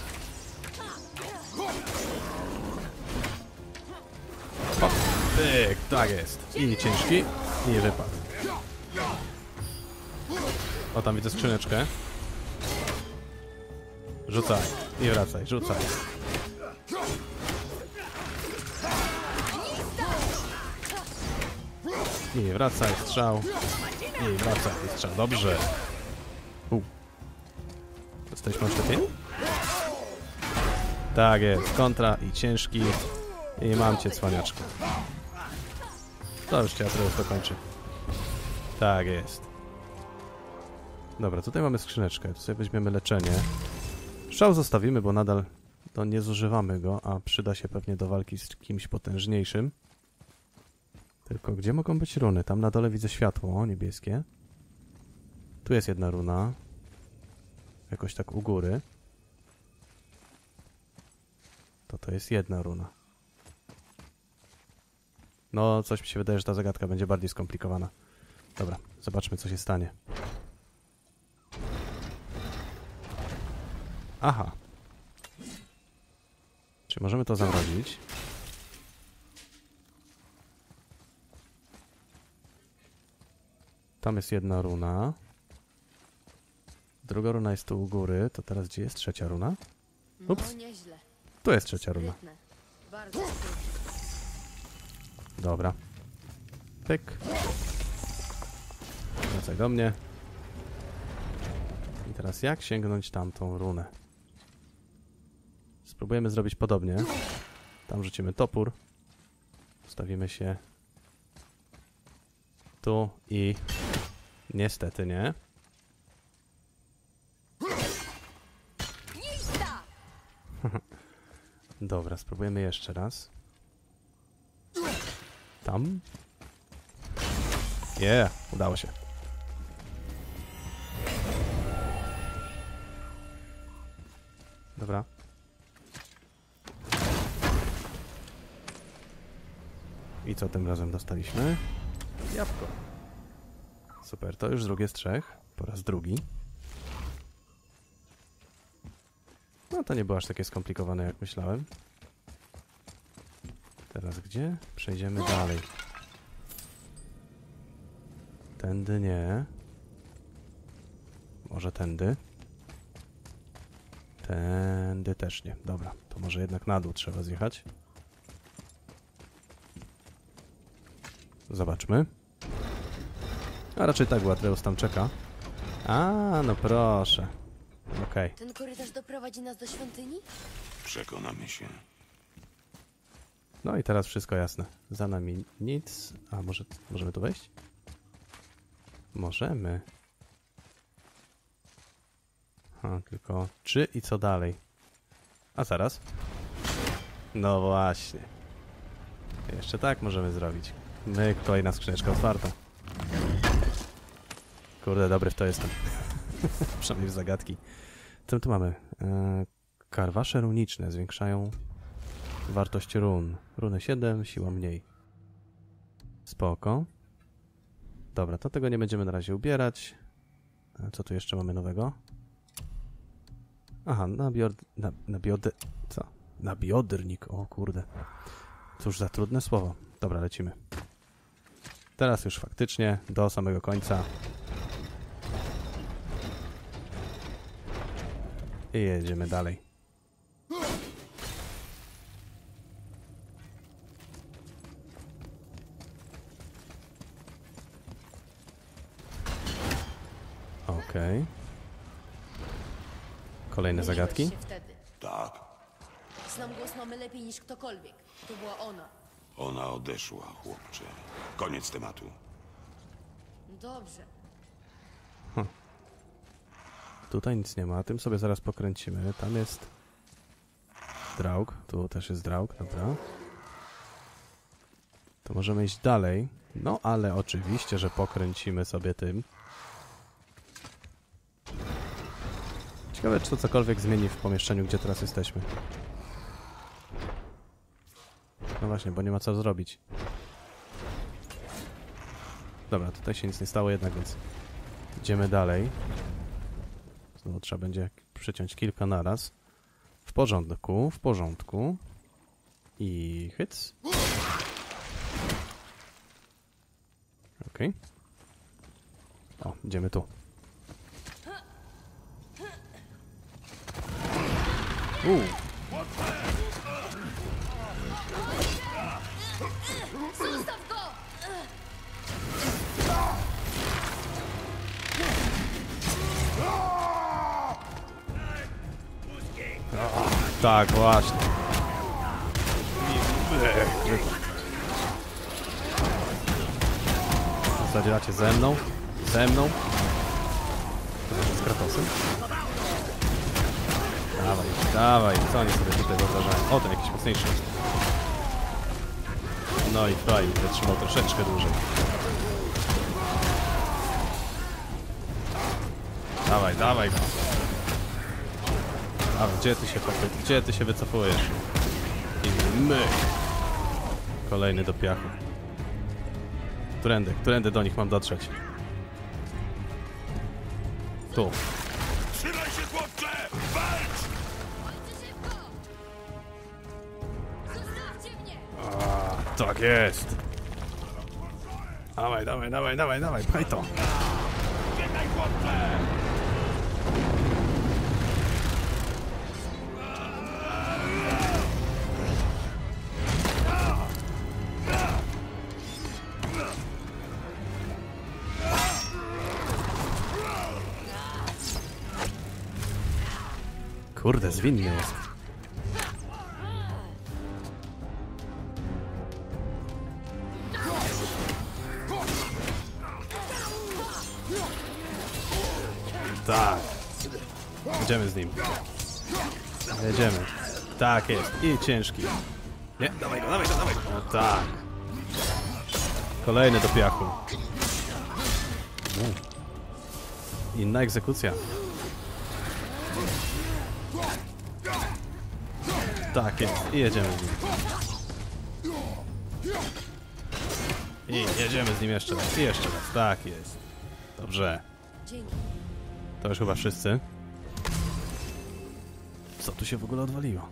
[SPEAKER 1] O, pyk, tak jest. I ciężki, i wypadł. O, tam widzę skrzyneczkę. Rzucaj i wracaj, rzucaj. I wracaj, strzał. I wracaj, strzał. Dobrze. U. Jesteśmy oślepieni? Tak jest, kontra i ciężki. I mam cię, cwaniaczku. To już cię Atreus dokończy. Tak jest. Dobra, tutaj mamy skrzyneczkę. Tu sobie weźmiemy leczenie. Szał zostawimy, bo nadal to nie zużywamy go, a przyda się pewnie do walki z kimś potężniejszym. Tylko gdzie mogą być runy? Tam na dole widzę światło niebieskie. Tu jest jedna runa. Jakoś tak u góry. To to jest jedna runa. No, coś mi się wydaje, że ta zagadka będzie bardziej skomplikowana. Dobra, zobaczmy, co się stanie. Aha. Czy możemy to zamrozić? Tam jest jedna runa. Druga runa jest tu u góry. To teraz gdzie jest trzecia runa? Ups.
[SPEAKER 3] No nieźle.
[SPEAKER 1] Tu jest trzecia runa.
[SPEAKER 3] Sprytne. Bardzo sprytne.
[SPEAKER 1] Dobra. Pyk. Wracaj do mnie. I teraz jak sięgnąć tamtą runę? Spróbujemy zrobić podobnie. Tam rzucimy topór. Ustawimy się tu i... Niestety nie. Dobra, spróbujemy jeszcze raz. Tam. Yeah, udało się. Dobra. I co tym razem dostaliśmy? Jabłko. Super, to już drugie z trzech. Po raz drugi. No to nie było aż takie skomplikowane, jak myślałem. Teraz gdzie? Przejdziemy dalej. Tędy nie. Może tędy. Tędy też nie. Dobra, to może jednak na dół trzeba zjechać. Zobaczmy. A raczej tak, bo Atreus tam czeka. A, no proszę. Okej. Okay.
[SPEAKER 3] Ten korytarz doprowadzi nas do świątyni?
[SPEAKER 4] Przekonamy się.
[SPEAKER 1] No i teraz wszystko jasne. Za nami nic. A może możemy tu wejść? Możemy. Ha, tylko czy i co dalej? A zaraz. No właśnie. Jeszcze tak możemy zrobić. My, kolejna skrzyneczka otwarta. Kurde, dobry w to jestem. Przynajmniej w zagadki. Co tu mamy? E, karwasze runiczne zwiększają wartość run. Runy siedem, siła mniej. Spoko. Dobra, to tego nie będziemy na razie ubierać. E, co tu jeszcze mamy nowego? Aha, na biod... Na, na biode... Co? Na biodrnik. O kurde. Cóż za trudne słowo. Dobra, lecimy. Teraz już faktycznie do samego końca. I jedziemy dalej. Okej. Okay. Kolejne zagadki?
[SPEAKER 3] Myliłeś się wtedy.
[SPEAKER 4] Tak,
[SPEAKER 3] Znam głos mamy lepiej niż ktokolwiek. To była ona.
[SPEAKER 4] ona odeszła, chłopcze. Koniec tematu.
[SPEAKER 3] Dobrze.
[SPEAKER 1] Tutaj nic nie ma, tym sobie zaraz pokręcimy. Tam jest Draug, tu też jest Draug, dobra. To możemy iść dalej. No, ale oczywiście, że pokręcimy sobie tym. Ciekawe, czy to cokolwiek zmieni w pomieszczeniu, gdzie teraz jesteśmy. No właśnie, bo nie ma co zrobić. Dobra, tutaj się nic nie stało jednak, więc idziemy dalej. Znowu trzeba będzie przyciąć kilka naraz. W porządku, w porządku. I hyc. Okej. Okay. O, idziemy tu. Uuu.
[SPEAKER 3] Zostaw go!
[SPEAKER 1] Tak, właśnie. Zadzielacie ze mną? Ze mną? Z Kratosem? Dawaj, dawaj, co oni sobie tutaj wyobrażają? O, ten jakiś mocniejszy jest. No i fajnie, wytrzymał troszeczkę dłużej. Dawaj, dawaj go. A gdzie ty się popy... Gdzie ty się wycofujesz? I my. Kolejny do piachu. Którędy, którędy do nich mam dotrzeć? Tu.
[SPEAKER 4] Trzymaj się, chłopcze! Walcz!
[SPEAKER 3] Chodźcie szybko! Zostawcie mnie!
[SPEAKER 1] A, tak jest. Dawaj, dawaj, dawaj, dawaj, dawaj, pchaj to.
[SPEAKER 4] Biegaj, chłopcze!
[SPEAKER 1] Kurde, zwinny jest. tak. Jedziemy z nim. Jedziemy. Tak jest. I ciężki. Nie, dawaj go, dawaj go, dawaj go. No tak. Kolejny do piachu. Inna egzekucja. Tak jest. I jedziemy z nim. I jedziemy z nim jeszcze raz. I jeszcze raz. Tak jest. Dobrze.
[SPEAKER 3] Dzięki.
[SPEAKER 1] To już chyba wszyscy. Co tu się w ogóle odwaliło?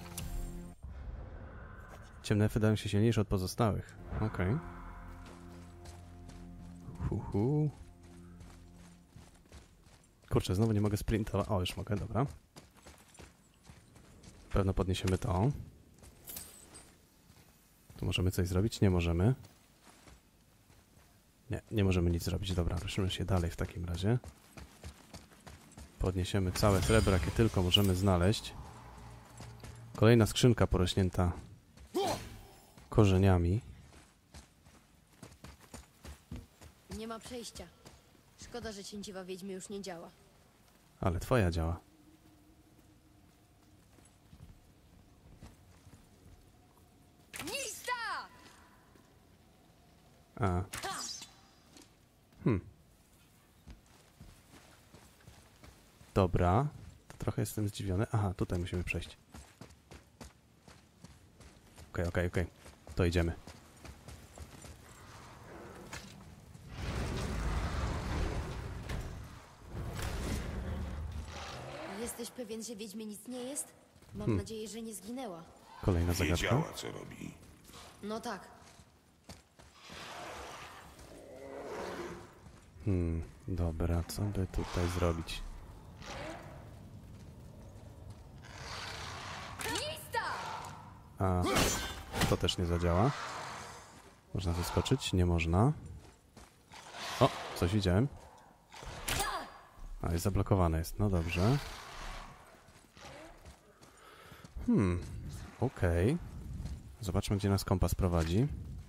[SPEAKER 1] Ciemne wydają się silniejsze od pozostałych. Okej. Okay. Hu, hu. Kurczę, znowu nie mogę sprintować. O, już mogę, dobra. Pewno podniesiemy to. Tu możemy coś zrobić? Nie możemy. Nie, nie możemy nic zrobić. Dobra, ruszymy się dalej w takim razie. Podniesiemy całe srebro, jakie tylko możemy znaleźć. Kolejna skrzynka porośnięta korzeniami.
[SPEAKER 3] Nie ma przejścia. Szkoda, że cięciwa wiedźmy już nie działa.
[SPEAKER 1] Ale twoja działa.
[SPEAKER 2] Nista!
[SPEAKER 1] A. Hmm. Dobra. To trochę jestem zdziwiony. Aha, tutaj musimy przejść. Okej, okej, okej. To idziemy.
[SPEAKER 3] Jesteś pewien, że wiedźmie nic nie jest? Mam
[SPEAKER 1] Hmm.
[SPEAKER 3] nadzieję, że nie zginęła.
[SPEAKER 1] Kolejna zagadka.
[SPEAKER 4] Wiedziała, co robi.
[SPEAKER 3] No tak.
[SPEAKER 1] Hmm, dobra, co by tutaj zrobić?
[SPEAKER 2] Nista!
[SPEAKER 1] A, to też nie zadziała. Można zaskoczyć? Nie można. O, coś widziałem. A, jest zablokowane jest. No dobrze. Hmm, okej. Okay. Zobaczmy, gdzie nas kompas prowadzi.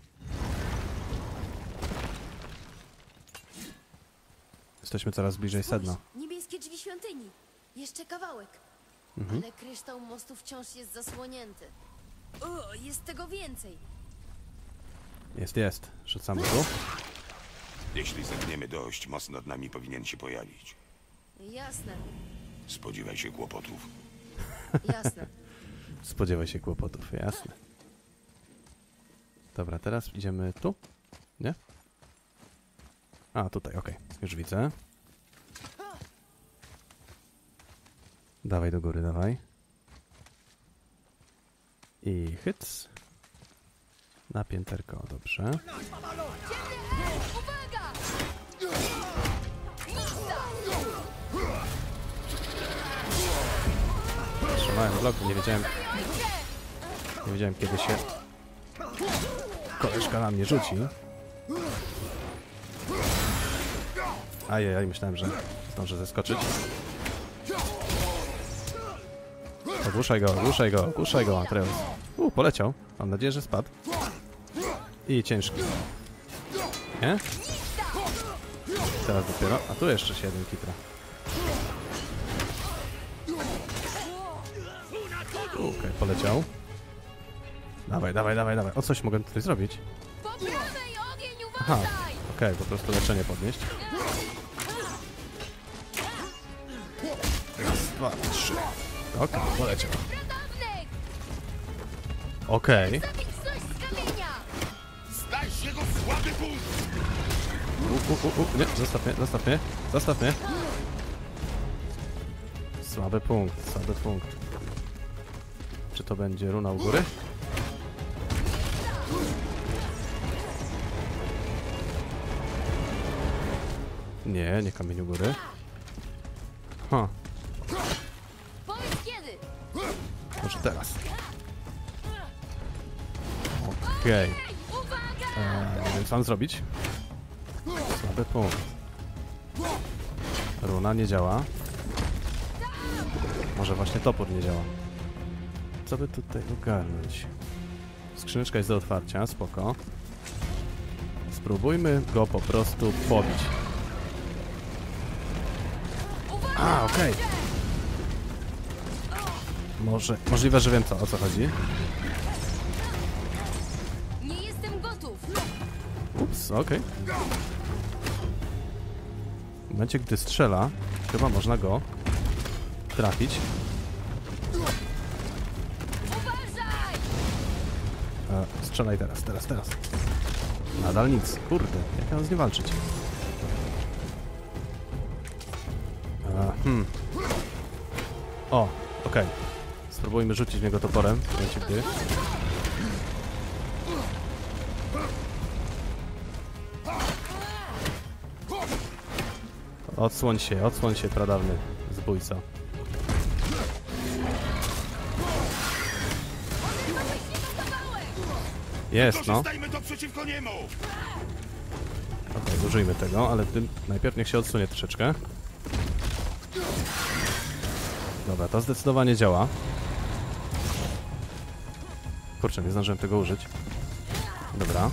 [SPEAKER 1] Jesteśmy coraz bliżej sedna.
[SPEAKER 3] Spójrz, niebieskie drzwi świątyni. Jeszcze kawałek.
[SPEAKER 1] Mhm.
[SPEAKER 3] Ale kryształ mostu wciąż jest zasłonięty. O, jest tego więcej.
[SPEAKER 1] Jest, jest. Rzucamy tu.
[SPEAKER 4] Jeśli zepniemy dość, most nad nami powinien się pojawić.
[SPEAKER 3] Jasne,
[SPEAKER 4] Spodziewaj się kłopotów.
[SPEAKER 3] jasne.
[SPEAKER 1] Spodziewaj się kłopotów, jasne. Dobra, teraz idziemy tu? Nie? A, tutaj, okej. Okay. Już widzę. Dawaj do góry, dawaj. I hyc. Na pięterko, dobrze.
[SPEAKER 2] Uwaga! Nista!
[SPEAKER 1] Trzymałem blok, nie wiedziałem... Nie wiedziałem, kiedy się... koleżka na mnie rzuci. Ajajaj, myślałem, że zdążę zeskoczyć. Ogłuszaj go, ogłuszaj go, ogłuszaj go, Atreus. U, poleciał. Mam nadzieję, że spadł. I ciężki. Nie? Teraz dopiero. A tu jeszcze się jeden kitra. Okej, okay, poleciał. Dawaj, dawaj, dawaj, dawaj. O, coś mogę tutaj zrobić.
[SPEAKER 2] Po prawej ogień,
[SPEAKER 1] Aha,
[SPEAKER 2] uważaj!
[SPEAKER 1] okej, okay, po prostu leczenie podnieść. Raz, dwa, trzy. Okej, okay, poleciał.
[SPEAKER 2] Radownych!
[SPEAKER 1] Okej.
[SPEAKER 2] Zabić coś z kamienia!
[SPEAKER 4] Znajdź jego słaby punkt!
[SPEAKER 1] U, u, u, u, nie, zostaw mnie, zostaw mnie, zostaw mnie. Słaby punkt, słaby punkt. Czy to będzie runa u góry? Nie, nie kamień u góry. Ha,
[SPEAKER 3] Powiedz kiedy!
[SPEAKER 1] może teraz. Okej.
[SPEAKER 2] Ej, uwaga!
[SPEAKER 1] Eee, nie wiem, co mam zrobić. Słaby punkt. Runa nie działa. Może właśnie topór nie działa. Co by tutaj ogarnąć? Skrzyneczka jest do otwarcia, spoko. Spróbujmy go po prostu pobić. A, okej. Okay. Może, możliwe, że wiem co, o co chodzi.
[SPEAKER 3] Nie jestem gotów!
[SPEAKER 1] Ups, okej. Okay. W momencie, gdy strzela, chyba można go trafić.
[SPEAKER 3] Uważaj!
[SPEAKER 1] E, strzelaj teraz, teraz, teraz. Nadal nic. Kurde, jak mam z nim walczyć? E, hmm. O, okej. Okay. Spróbujmy rzucić w niego toporem. W momencie, gdy... Odsłoń się, odsłoń się, pradawny zbójca. Jest, no.
[SPEAKER 4] to przeciwko niemu!
[SPEAKER 1] Okej, okay, użyjmy tego, ale tym najpierw niech się odsunie troszeczkę. Dobra, to zdecydowanie działa. Kurczę, nie zdążyłem tego użyć. Dobra.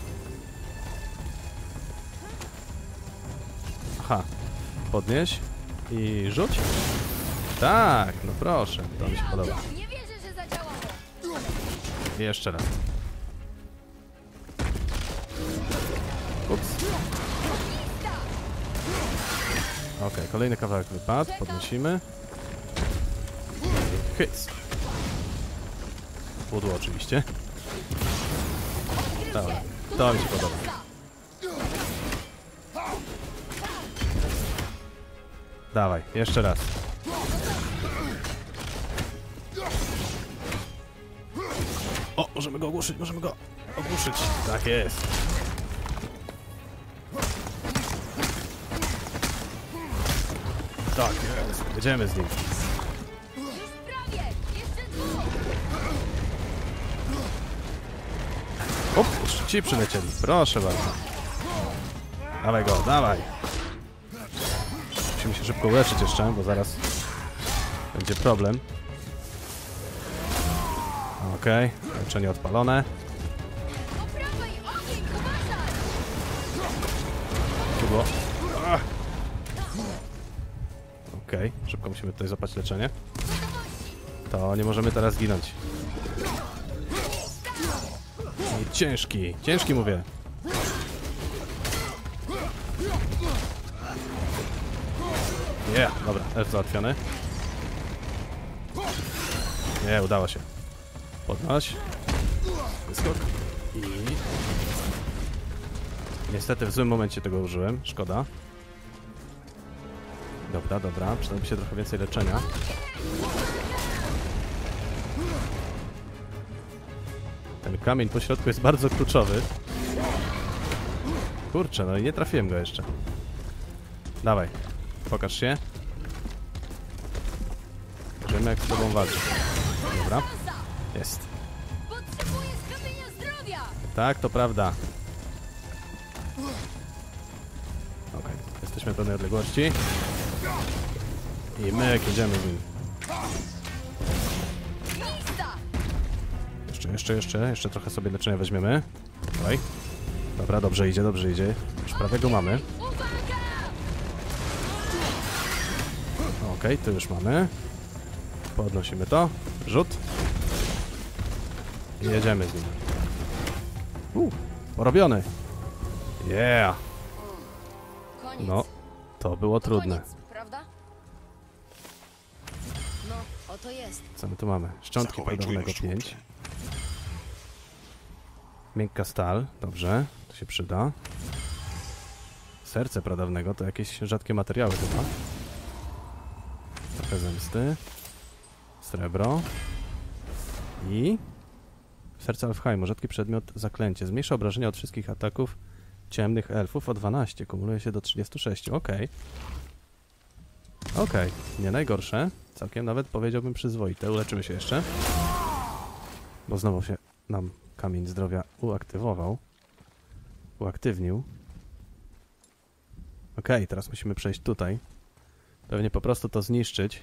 [SPEAKER 1] Aha. Podnieś i rzuć. Tak, no proszę, to mi się podoba.
[SPEAKER 3] Nie wierzę, że zadziałało!
[SPEAKER 1] I jeszcze raz. Ups. Okej, okay, kolejny kawałek wypadł, podnosimy. Hyc. Pudło oczywiście. Dobra, to mi się podoba. Dawaj, jeszcze raz. O, możemy go ogłuszyć, możemy go ogłuszyć. Tak jest. Tak jest, jedziemy z nim.
[SPEAKER 3] Już prawie! Jeszcze dwóch!
[SPEAKER 1] Op, już ci przylecieli, proszę bardzo. Dawaj go, dawaj. Musimy się szybko uleczyć jeszcze, bo zaraz będzie problem. Okej, okay. Leczenie odpalone.
[SPEAKER 3] Po prawej! Ogień! Uważaj!
[SPEAKER 1] Było. Okej, okay. Szybko musimy tutaj złapać leczenie. To nie możemy teraz ginąć. I ciężki, ciężki mówię. Yeah, dobra, elf załatwiony. Nie, udało się. Podnoś. Wyskok. I... Niestety w złym momencie tego użyłem, szkoda. Dobra, dobra, przydałoby się trochę więcej leczenia. Ten kamień po środku jest bardzo kluczowy. Kurczę, no i nie trafiłem go jeszcze. Dawaj, pokaż się. Wiemy, jak z tobą walczyć. Dobra, jest.
[SPEAKER 3] Potrzebuję skropienia zdrowia!
[SPEAKER 1] Tak, to prawda. Okej, okay. Jesteśmy w pewnej odległości. I my jedziemy z nim. Jeszcze, jeszcze, jeszcze, jeszcze trochę sobie leczenia weźmiemy. Dawaj. Dobra, dobrze idzie, dobrze idzie. Już prawie go mamy. Okej, okay, to już mamy. Podnosimy to. Rzut. I jedziemy z nim. Uh, porobiony. Yeah. No, to było trudne.
[SPEAKER 3] Prawda? No, oto jest.
[SPEAKER 1] Co my tu mamy? Szczątki pradawnego pięć. Miękka stal, dobrze, to się przyda. Serce pradawnego to jakieś rzadkie materiały chyba. Trochę zemsty. Srebro. I... Serce Alfheimu, rzadki przedmiot, zaklęcie. Zmniejsza obrażenia od wszystkich ataków ciemnych elfów o dwanaście. Kumuluje się do trzydziestu sześciu, okej. Okay. Okej, okay. Nie najgorsze. Całkiem nawet powiedziałbym przyzwoite. Uleczymy się jeszcze. Bo znowu się nam kamień zdrowia uaktywował. Uaktywnił. Okej, okay, teraz musimy przejść tutaj. Pewnie po prostu to zniszczyć.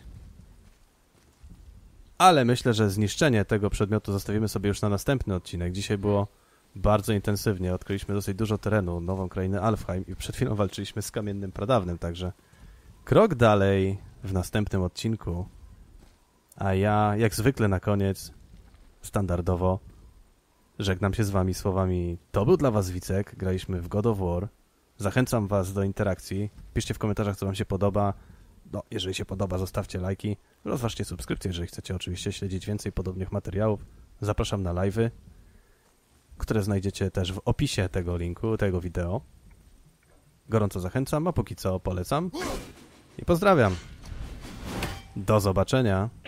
[SPEAKER 1] Ale myślę, że zniszczenie tego przedmiotu zostawimy sobie już na następny odcinek. Dzisiaj było bardzo intensywnie. Odkryliśmy dosyć dużo terenu, nową krainę Alfheim i przed chwilą walczyliśmy z kamiennym pradawnym, także Krok dalej w następnym odcinku. A ja, jak zwykle na koniec, standardowo, żegnam się z wami słowami: to był dla was Wicek, graliśmy w God of War. Zachęcam was do interakcji. Piszcie w komentarzach, co wam się podoba. No, jeżeli się podoba, zostawcie lajki. Rozważcie subskrypcję, jeżeli chcecie oczywiście śledzić więcej podobnych materiałów. Zapraszam na live'y, które znajdziecie też w opisie tego linku, tego wideo. Gorąco zachęcam, a póki co polecam i pozdrawiam. Do zobaczenia.